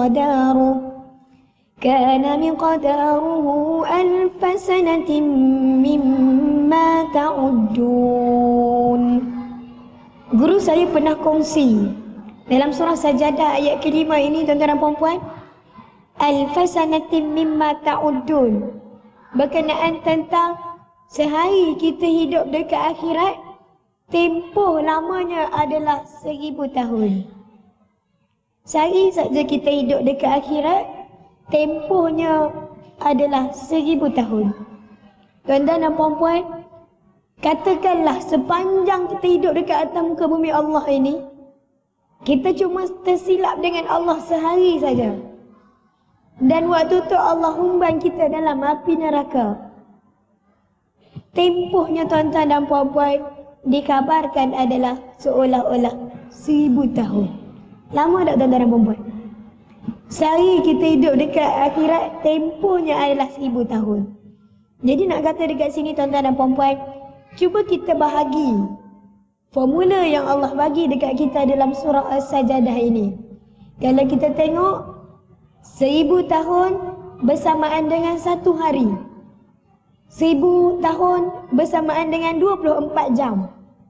[SPEAKER 1] miqdaruhu alf sanatin mimma ta'uddun. Guru saya pernah kongsi dalam surah Sajadah ayat kelima ini, tuan-tuan dan puan-puan, alf sanatin mimma ta'uddun, berkenaan tentang sehari kita hidup dekat akhirat, tempoh lamanya adalah 1000 tahun. Sehari saja kita hidup dekat akhirat, tempohnya adalah 1000 tahun. Tuan-tuan dan puan-puan, katakanlah sepanjang kita hidup dekat atas muka bumi Allah ini, kita cuma tersilap dengan Allah sehari saja. Dan waktu tu Allah humban kita dalam api neraka. Tempohnya tuan-tuan dan puan-puan dikabarkan adalah seolah-olah 1000 tahun. Lama tak tuan-tuan dan puan-puan? Sehari kita hidup dekat akhirat, tempohnya adalah 1000 tahun. Jadi nak kata dekat sini tuan-tuan dan puan-puan, cuba kita bahagi formula yang Allah bagi dekat kita dalam surah As-Sajdah ini. Kalau kita tengok 1000 tahun bersamaan dengan 1 hari. 1000 tahun bersamaan dengan 24 jam.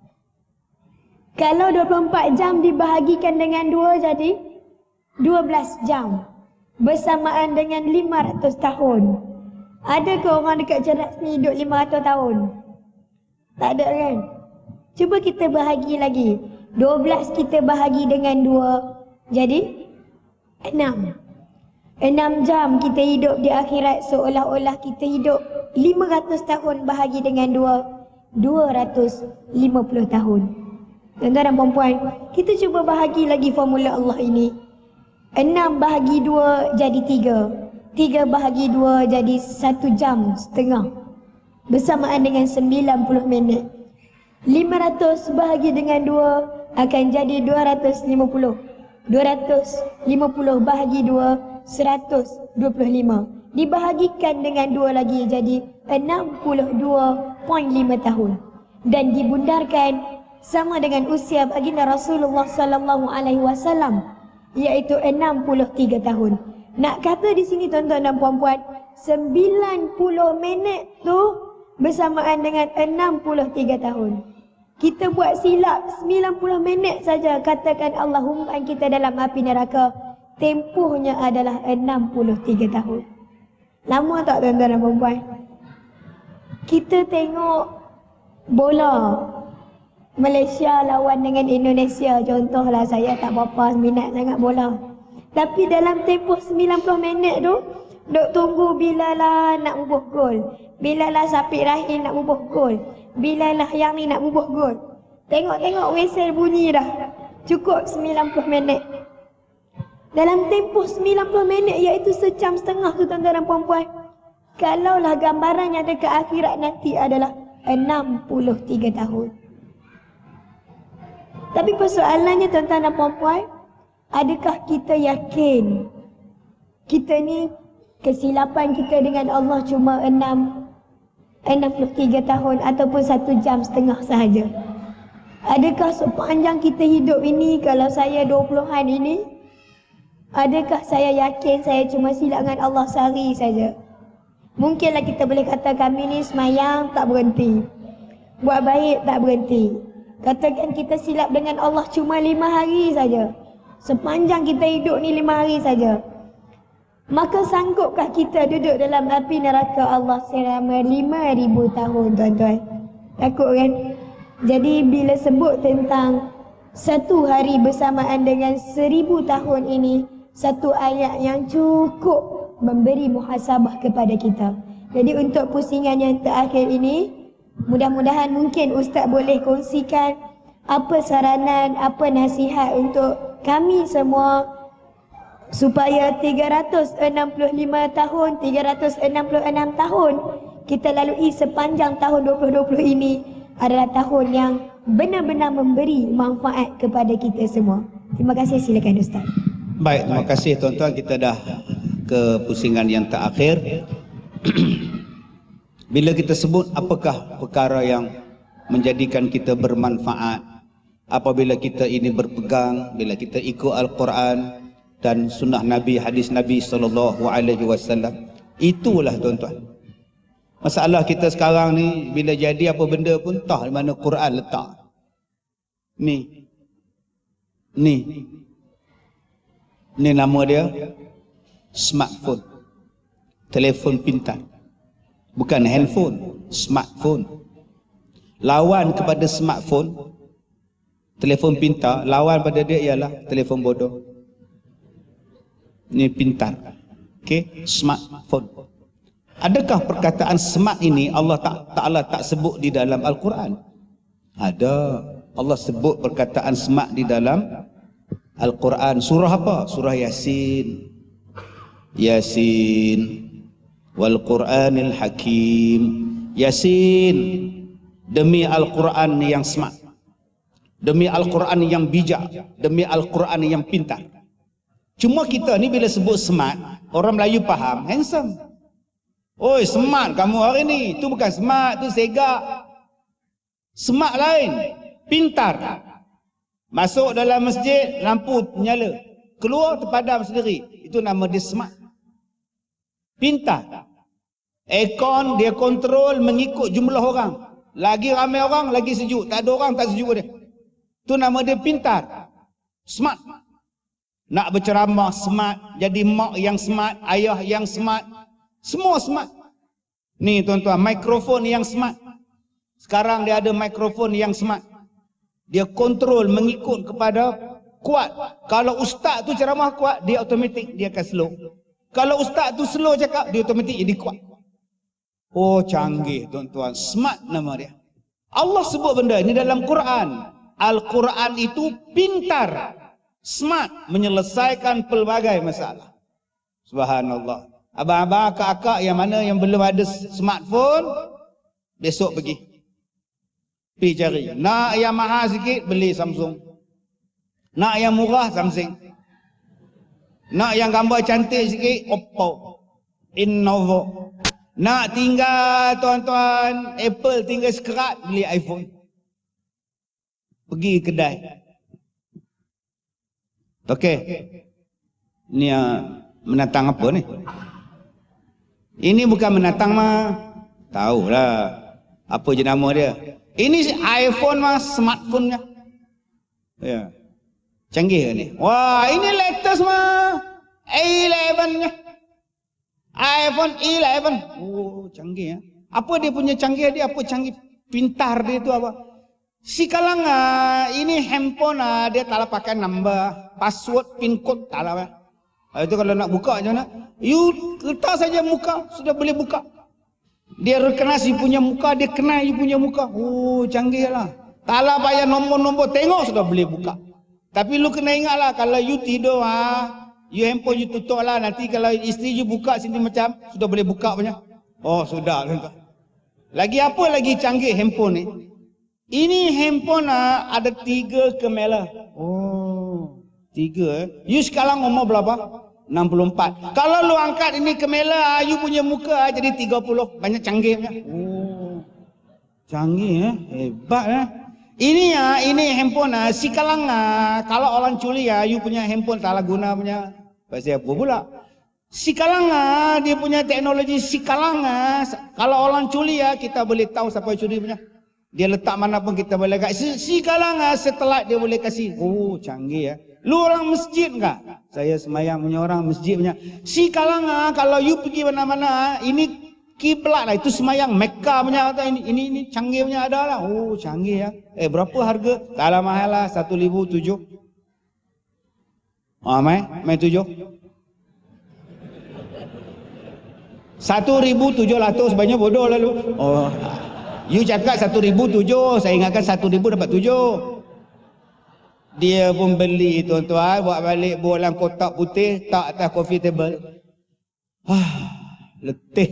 [SPEAKER 1] Kalau 24 jam dibahagikan dengan 2 jadi 12 jam. Bersamaan dengan 500 tahun. Adakah orang dekat cerdas ni hidup 500 tahun? Tak ada kan? Cuba kita bahagi lagi. 12 kita bahagi dengan 2 jadi 6. 6 jam kita hidup di akhirat, seolah-olah kita hidup 500 tahun bahagi dengan 2, 250 tahun. Tuan-tuan dan puan-puan, kita cuba bahagi lagi formula Allah ini. 6 bahagi 2 jadi 3. 3 bahagi 2 jadi 1 jam setengah. Bersamaan dengan 90 minit. 500 bahagi dengan 2 akan jadi 250. 250 bahagi 2, 125. Dibahagikan dengan 2 lagi jadi 62.5 tahun. Dan dibundarkan sama dengan usia baginda Rasulullah sallallahu alaihi wasallam, iaitu 63 tahun. Nak kata di sini tuan-tuan dan puan-puan, 90 minit tu bersamaan dengan 63 tahun. Kita buat silap 90 minit saja, katakan Allah humban kita dalam api neraka, tempohnya adalah 63 tahun. Lama tak tuan-tuan dan puan-puan? Kita tengok bola Malaysia lawan dengan Indonesia, contohlah. Saya tak berapa minat sangat bola, tapi dalam tempoh 90 minit tu duk tunggu bilalah nak bubuh gol, bilalah Safiq Rahim nak bubuh gol, bilalah yang ni nak bubuh gol. Tengok-tengok whistle bunyi dah. Cukup 90 minit. Dalam tempoh 90 minit, iaitu sejam setengah tu tuan-tuan dan puan-puan, kalaulah gambarannya dekat akhirat nanti adalah 63 tahun. Tapi persoalannya tuan-tuan dan puan-puan, adakah kita yakin kita ni kesilapan kita dengan Allah cuma 63 tahun ataupun 1 jam setengah sahaja? Adakah sepanjang kita hidup ini, kalau saya 20-an ini, adakah saya yakin saya cuma silap dengan Allah sehari saja? Mungkinlah kita boleh kata kami ni semayang tak berhenti, buat baik tak berhenti. Katakan kita silap dengan Allah cuma 5 hari saja. Sepanjang kita hidup ni 5 hari saja. Maka sanggupkah kita duduk dalam api neraka Allah selama 5,000 tahun tuan-tuan? Takut kan? Jadi bila sebut tentang 1 hari bersamaan dengan 1000 tahun ini, satu ayat yang cukup memberi muhasabah kepada kita. Jadi untuk pusingan yang terakhir ini, mudah-mudahan mungkin Ustaz boleh kongsikan apa saranan, apa nasihat untuk kami semua supaya 365 tahun, 366 tahun kita lalui sepanjang tahun 2020 ini adalah tahun yang benar-benar memberi manfaat kepada kita semua. Terima kasih, silakan Ustaz.
[SPEAKER 2] Baik, terima kasih tuan-tuan. Kita dah ke pusingan yang terakhir. Bila kita sebut apakah perkara yang menjadikan kita bermanfaat, apabila kita ini berpegang, bila kita ikut Al-Quran dan sunnah Nabi, hadis Nabi SAW, itulah tuan-tuan. Masalah kita sekarang ni, bila jadi apa benda pun tahu di mana Quran letak. Ni nama dia smartphone, telefon pintar. Bukan handphone, smartphone. Lawan kepada smartphone, telefon pintar, lawan pada dia ialah telefon bodoh. Ini pintar. Okey, smartphone. Adakah perkataan smart ini Allah Ta'ala tak sebut di dalam Al-Quran? Ada. Allah sebut perkataan smart di dalam Al-Quran. Surah apa? Surah Yasin. Yasin wal Quranil Hakim. Yasin, demi Al-Quran yang smart, demi Al-Quran yang bijak, demi Al-Quran yang pintar. Cuma kita ni bila sebut smart, orang Melayu faham handsome. Oi, smart kamu hari ni. Itu bukan smart, tu segak. Smart lain, pintar. Masuk dalam masjid, lampu nyala, keluar terpadam sendiri. Itu nama dia smart. Pintar. Aircon dia kontrol mengikut jumlah orang. Lagi ramai orang, lagi sejuk. Tak ada orang, tak sejuk dia. Itu nama dia pintar. Smart. Nak berceramah smart, jadi mak yang smart, ayah yang smart, semua smart. Ni tuan-tuan, mikrofon yang smart. Sekarang dia ada mikrofon yang smart. Dia kontrol mengikut kepada kuat. Kalau ustaz tu ceramah kuat, dia automatik dia akan slow. Kalau ustaz tu slow cakap, dia automatik jadi kuat. Oh, canggih tuan-tuan. Smart nama dia. Allah sebut benda ini dalam Quran. Al-Quran itu pintar, smart, menyelesaikan pelbagai masalah. Subhanallah. Abang-abang, akak-akak yang mana yang belum ada smartphone, besok pergi cari. Nak yang mahal sikit, beli Samsung. Nak yang murah, Samsung. Nak yang gambar cantik sikit, Oppo, Innovo. Nak tinggal tuan-tuan, Apple tinggal sekerat, beli iPhone. Pergi kedai. Okey. Ni menatang apa ni? Ini bukan menatang mah. Tahulah apa je nama dia. Ini iPhone mah, smartphone-nya. Ya. Canggih ni. Wah, ini latest mah. A11-nya. iPhone 11. Oh, canggih ya. Apa dia punya canggih dia? Apa canggih pintar dia tu apa? Sekarang ini handphone dia tak pakai number, password, pin code tak lah. Itu kalau nak buka macam mana? You letak saja muka, sudah boleh buka. Dia recognize you punya muka, dia kenal you punya muka. Oh, canggih lah. Tak lah payah nombor-nombor, tengok sudah boleh buka. Tapi lu kena ingat lah, kalau you tidur you handphone you tutup lah. Nanti kalau isteri you buka sini macam, sudah boleh buka punya. Oh, sudah. Lagi apa lagi canggih handphone ni? Ini handphone ada 3 kamera. Oh, 3 You sekarang umur berapa? 64. Kalau lu angkat ini kamera, you punya muka jadi 30. Banyak canggihnya. Oh, canggih hebat Ini handphone sekarang kalau orang curi you punya handphone tak guna punya. Pasal apa pula? Sekarang dia punya teknologi sekarang kalau orang curi kita boleh tahu siapa curi punya. Dia letak mana pun kita boleh kasih. Sekarang satelit dia boleh kasih. Oh, canggih Lu orang masjid enggak? Saya semayang punya orang masjid punya. Sekarang kalau you pergi mana-mana, ini kiblat lah, itu semayang Mekah punya atau ini canggih punya ada lah. Oh, canggih berapa harga? Tak lah mahal lah, 1,007. Main 7. 1,700 banyak bodoh lalu. Oh, you cakap 1,007, saya ingatkan 1,000 dapat 7. Dia pun beli tuan-tuan, buat balik bolang kotak putih, tak atas coffee table. Letih.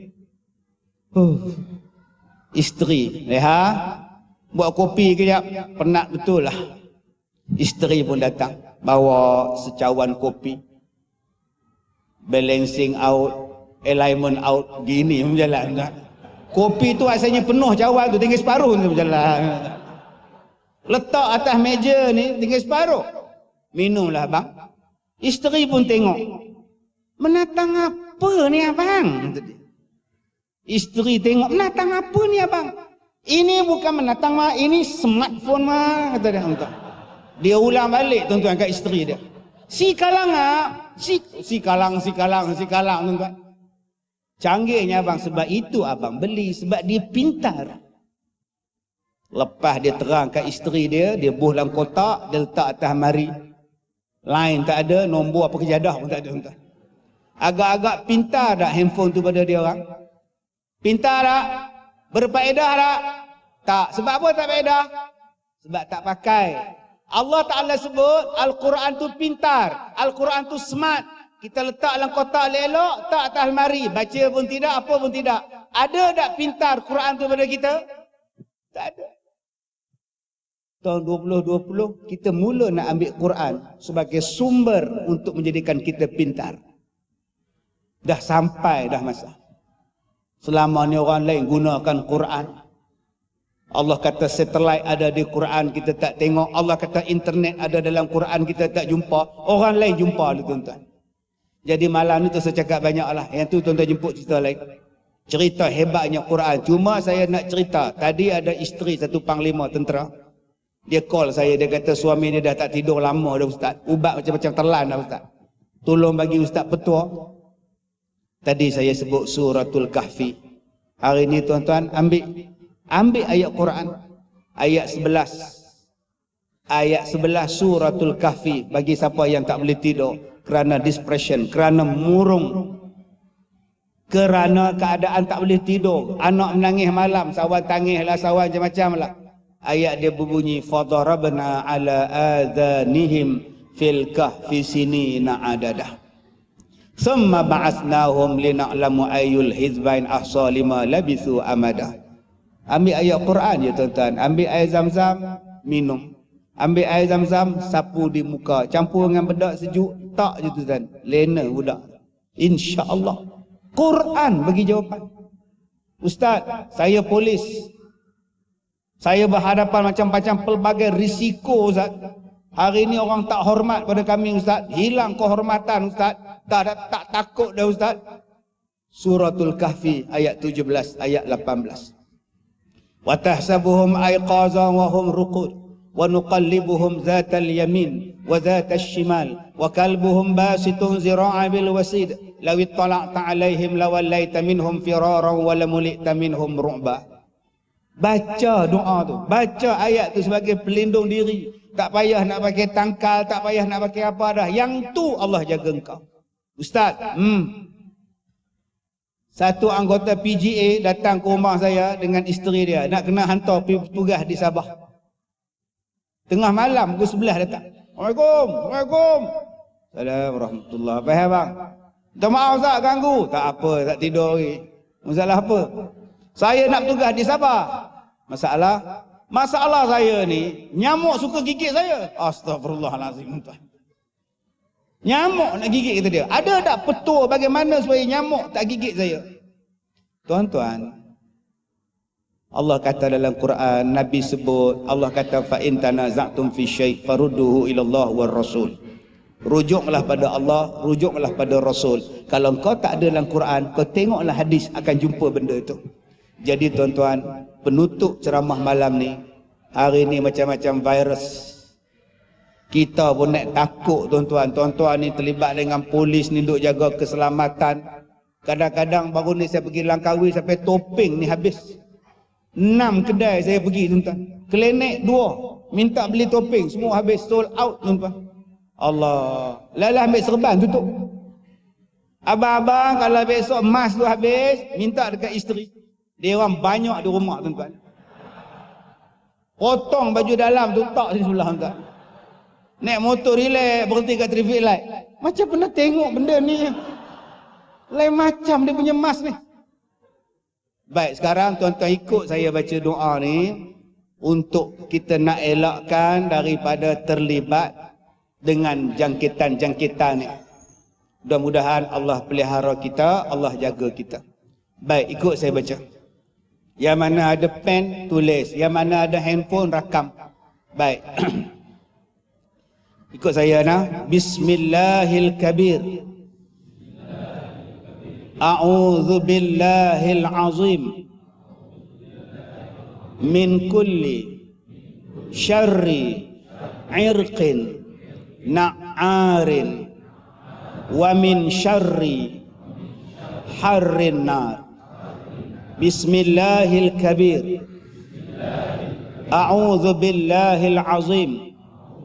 [SPEAKER 2] Isteri, buat kopi kejap, penat betul lah. Isteri pun datang, bawa secawan kopi. Balancing out, alignment out, gini berjalan. Kopi tu asalnya penuh cawan tu, tinggal separuh tu berjalan. Letak atas meja ni, tinggal separuh. Minumlah abang. Isteri pun tengok. Menatang apa ni abang? Isteri tengok, menatang apa ni abang? Ini bukan menatang mah, ini smartphone mah, kata dia. Dia ulang balik tuan-tuan kat isteri dia. Si kalang tuan-tuan. Canggihnya abang, sebab itu abang beli, sebab dia pintar. Lepas dia terang kat isteri dia, dia buh dalam kotak, dia letak atas mari. Line tak ada, nombor apa kejadah pun tak ada tuan-tuan. Agak-agak pintar tak handphone tu pada dia orang? Pintar tak? Berfaedah tak? Tak. Sebab apa tak faedah? Sebab tak pakai. Allah Ta'ala sebut Al-Quran tu pintar, Al-Quran tu smart. Kita letak dalam kotak elok, tak atas almari, baca pun tidak, apa pun tidak. Ada tak pintar Quran tu pada kita? Tak ada. Tahun 2020 kita mula nak ambil Quran sebagai sumber untuk menjadikan kita pintar. Dah sampai dah masa. Selama ni orang lain gunakan Quran. Allah kata satelit ada di Quran, kita tak tengok. Allah kata internet ada dalam Quran, kita tak jumpa. Orang lain jumpa tu tuan-tuan. Jadi malam ni tu saya cakap banyak lah. Yang tu tuan-tuan jemput cerita lain. Cerita hebatnya Quran. Cuma saya nak cerita. Tadi ada isteri satu panglima tentera. Dia call saya, dia kata suami dia dah tak tidur lama dah ustaz. Ubat macam-macam telan dah ustaz. Tolong bagi ustaz petua. Tadi saya sebut suratul Kahfi. Hari ni tuan-tuan ambil ayat Quran. Ayat 11. Ayat 11 suratul Kahfi. Bagi siapa yang tak boleh tidur. Kerana depression. Kerana murung. Kerana keadaan tak boleh tidur. Anak menangis malam. Sawan tangis lah. Sawan macam-macam lah. Ayat dia berbunyi. Fadarabna ala adhanihim fil kahfi sinina adadah. Summa ba'asnahum lina'lamu ayyul hizbain ahsa lima labithu amadah. Ambil ayat Quran je tuan-tuan. Ambil air zam-zam, minum. Ambil air zam-zam, sapu di muka. Campur dengan bedak sejuk, tak je tuan-tuan. Lena budak. InsyaAllah. Quran bagi jawapan. Ustaz, saya polis. Saya berhadapan macam-macam pelbagai risiko Ustaz. Hari ini orang tak hormat pada kami Ustaz. Hilang kehormatan Ustaz. Tak takut dah Ustaz. Suratul Kahfi ayat 17, ayat 18. Wa tahsabuhum aiqazan wa hum ruqud wa nuqallibuhum zatal yamin wa zatal shimal wa kalbuhum basitun zira'a bil wasid law ittala'ta 'alaihim lawallaita minhum firaran wa lamulita minhum ru'ba. Baca doa tu, baca ayat tu sebagai pelindung diri. Tak payah nak pakai tangkal, tak payah nak pakai apa dah. Yang tu Allah jaga engkau. Ustaz, satu anggota PGA datang ke rumah saya dengan isteri dia. Nak kena hantar pergi tugas di Sabah. Tengah malam, pukul 11 datang. Assalamualaikum. Assalamualaikum. Assalamualaikum warahmatullahi wabarakatuh. Apa bang? Minta maaf Ustaz, ganggu. Tak apa, tak tidur lagi. Masalah apa? Saya nak bertugas di Sabah. Masalah saya ni, nyamuk suka gigit saya. Astagfirullahalazim. Nyamuk nak gigit kata dia. Ada tak petua bagaimana supaya nyamuk tak gigit saya? Tuan-tuan, Allah kata dalam Quran, Nabi sebut, Allah kata fa in tanaza'tum fi syai' farudduhu ila Allah war Rasul. Rujuklah pada Allah, rujuklah pada Rasul. Kalau kau tak ada dalam Quran, kau tengoklah hadis, akan jumpa benda itu. Jadi tuan-tuan, penutup ceramah malam ni, hari ni macam-macam virus. Kita pun nak takut tuan-tuan. Tuan-tuan ni terlibat dengan polis ni duk jaga keselamatan. Kadang-kadang baru ni saya pergi Langkawi sampai Topeng ni habis. 6 kedai saya pergi tuan-tuan. Klinik 2. Minta beli topeng. Semua habis, sold out tuan-tuan. Allah. Lalah ambil serban tutup. Abang-abang kalau besok emas tu habis, minta dekat isteri. Dia orang banyak di rumah tuan-tuan. Potong baju dalam tu tak di sebelah tuan-tuan. Naik motor relax, berhenti kat traffic light. Macam pernah tengok benda ni. Lain macam dia punya mas ni. Baik, sekarang tuan-tuan ikut saya baca doa ni untuk kita nak elakkan daripada terlibat dengan jangkitan-jangkitan ni. Mudah-mudahan Allah pelihara kita, Allah jaga kita. Baik, ikut saya baca. Yang mana ada pen, tulis. Yang mana ada handphone, rakam. Baik. Ikut saya nah. Bismillahirrahmanirrahim. A'udzu billahil azim min kulli syarri irqin na'arin wa min syarri harrin nar. Bismillahil kabir. A'udzu billahil azim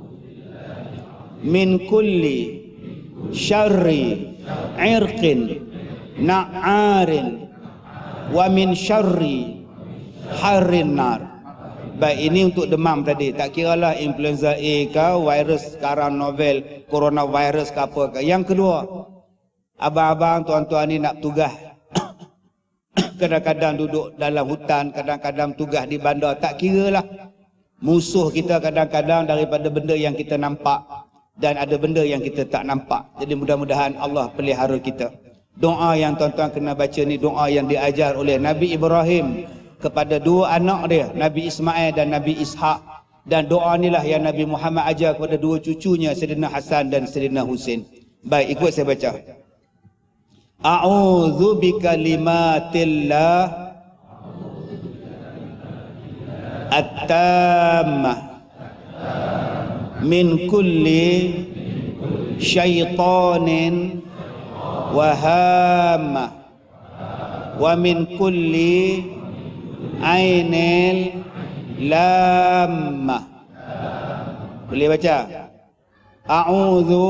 [SPEAKER 2] min kulli syarri irqin na'arin wa min syarri harrin nar. Baik, ini untuk demam tadi. Tak kiralah influenza A ke, virus sekarang novel, coronavirus ke apa ke. Yang kedua, abang-abang, tuan-tuan ni nak tugas. Kadang-kadang duduk dalam hutan, kadang-kadang tugas di bandar. Tak kiralah. Musuh kita kadang-kadang daripada benda yang kita nampak. Dan ada benda yang kita tak nampak. Jadi mudah-mudahan Allah pelihara kita. Doa yang tuan-tuan kena baca ni doa yang diajar oleh Nabi Ibrahim kepada dua anak dia, Nabi Ismail dan Nabi Ishak. Dan doa inilah yang Nabi Muhammad ajar kepada dua cucunya, Sayyidina Hasan dan Sayyidina Husin. Baik, ikut saya baca. A'udzu bikalimatillah at-tammah min kulli syaitanin wa hamma wa min kulli ainil lamma. Boleh baca? A'udzu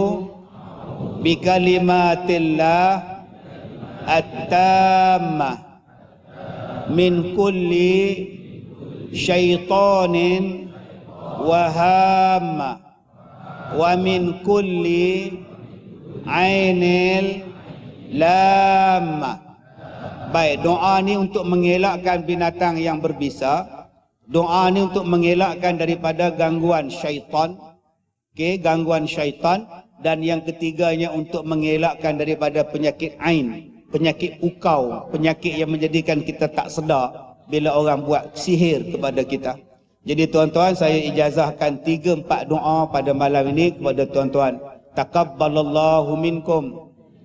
[SPEAKER 2] bikalimatillah at-tammah min kulli syaitanin wa hamma wa min kulli ainil lamma. Baik, doa ni untuk mengelakkan binatang yang berbisa. Doa ni untuk mengelakkan daripada gangguan syaitan. Okey, gangguan syaitan. Dan yang ketiganya untuk mengelakkan daripada penyakit ain, penyakit ukau, penyakit yang menjadikan kita tak sedar bila orang buat sihir kepada kita. Jadi tuan-tuan, saya ijazahkan 3-4 doa pada malam ini kepada tuan-tuan. Taqabbalallahu minkum.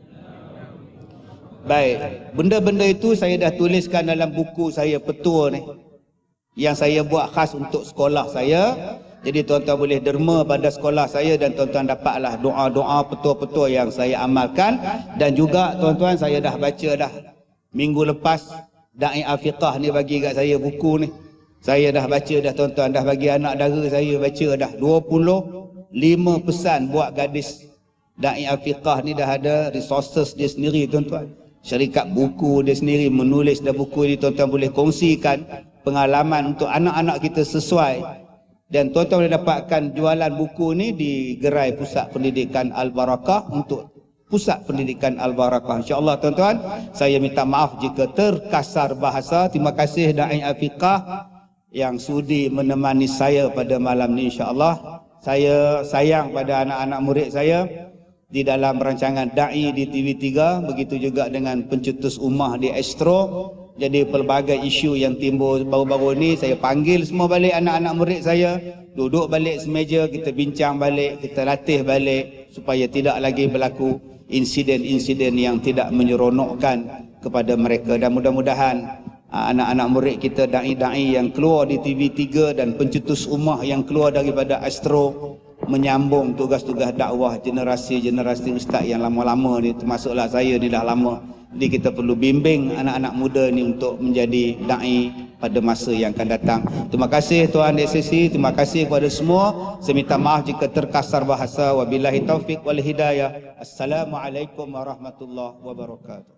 [SPEAKER 2] Baik, benda-benda itu saya dah tuliskan dalam buku saya petua ni, yang saya buat khas untuk sekolah saya. Jadi tuan-tuan boleh derma pada sekolah saya dan tuan-tuan dapatlah doa-doa petua-petua yang saya amalkan. Dan juga tuan-tuan, saya dah baca dah minggu lepas Da'i Al-Fiqah ni bagi kat saya buku ni. Saya dah baca dah tuan-tuan, dah bagi anak dara saya baca dah 25 pesan buat gadis. Da'i Al-Fiqah ni dah ada resources dia sendiri tuan-tuan. Syarikat buku dia sendiri menulis dah buku ni, tuan-tuan boleh kongsikan pengalaman untuk anak-anak kita sesuai. Dan tuan-tuan boleh dapatkan jualan buku ni di gerai Pusat Pendidikan Al-Barakah untuk Pusat Pendidikan Al-Barakah. InsyaAllah tuan-tuan, saya minta maaf jika terkasar bahasa. Terima kasih Da'i Al-Fiqah yang sudi menemani saya pada malam ni. InsyaAllah saya sayang pada anak-anak murid saya di dalam rancangan Da'i di TV3, begitu juga dengan Pencetus Ummah di Astro. Jadi pelbagai isu yang timbul baru-baru ni, saya panggil semua balik anak-anak murid saya, duduk balik semeja, kita bincang balik, kita latih balik supaya tidak lagi berlaku insiden-insiden yang tidak menyeronokkan kepada mereka. Dan mudah-mudahan anak-anak murid kita, da'i-da'i yang keluar di TV3 dan Pencetus Ummah yang keluar daripada Astro menyambung tugas-tugas dakwah generasi-generasi ustaz yang lama-lama ni, termasuklah saya ni dah lama. Jadi kita perlu bimbing anak-anak muda ni untuk menjadi da'i pada masa yang akan datang. Terima kasih Tuan DSSC, terima kasih kepada semua. Saya minta maaf jika terkasar bahasa. Wabillahi taufiq wal hidayah. Assalamualaikum warahmatullahi wabarakatuh.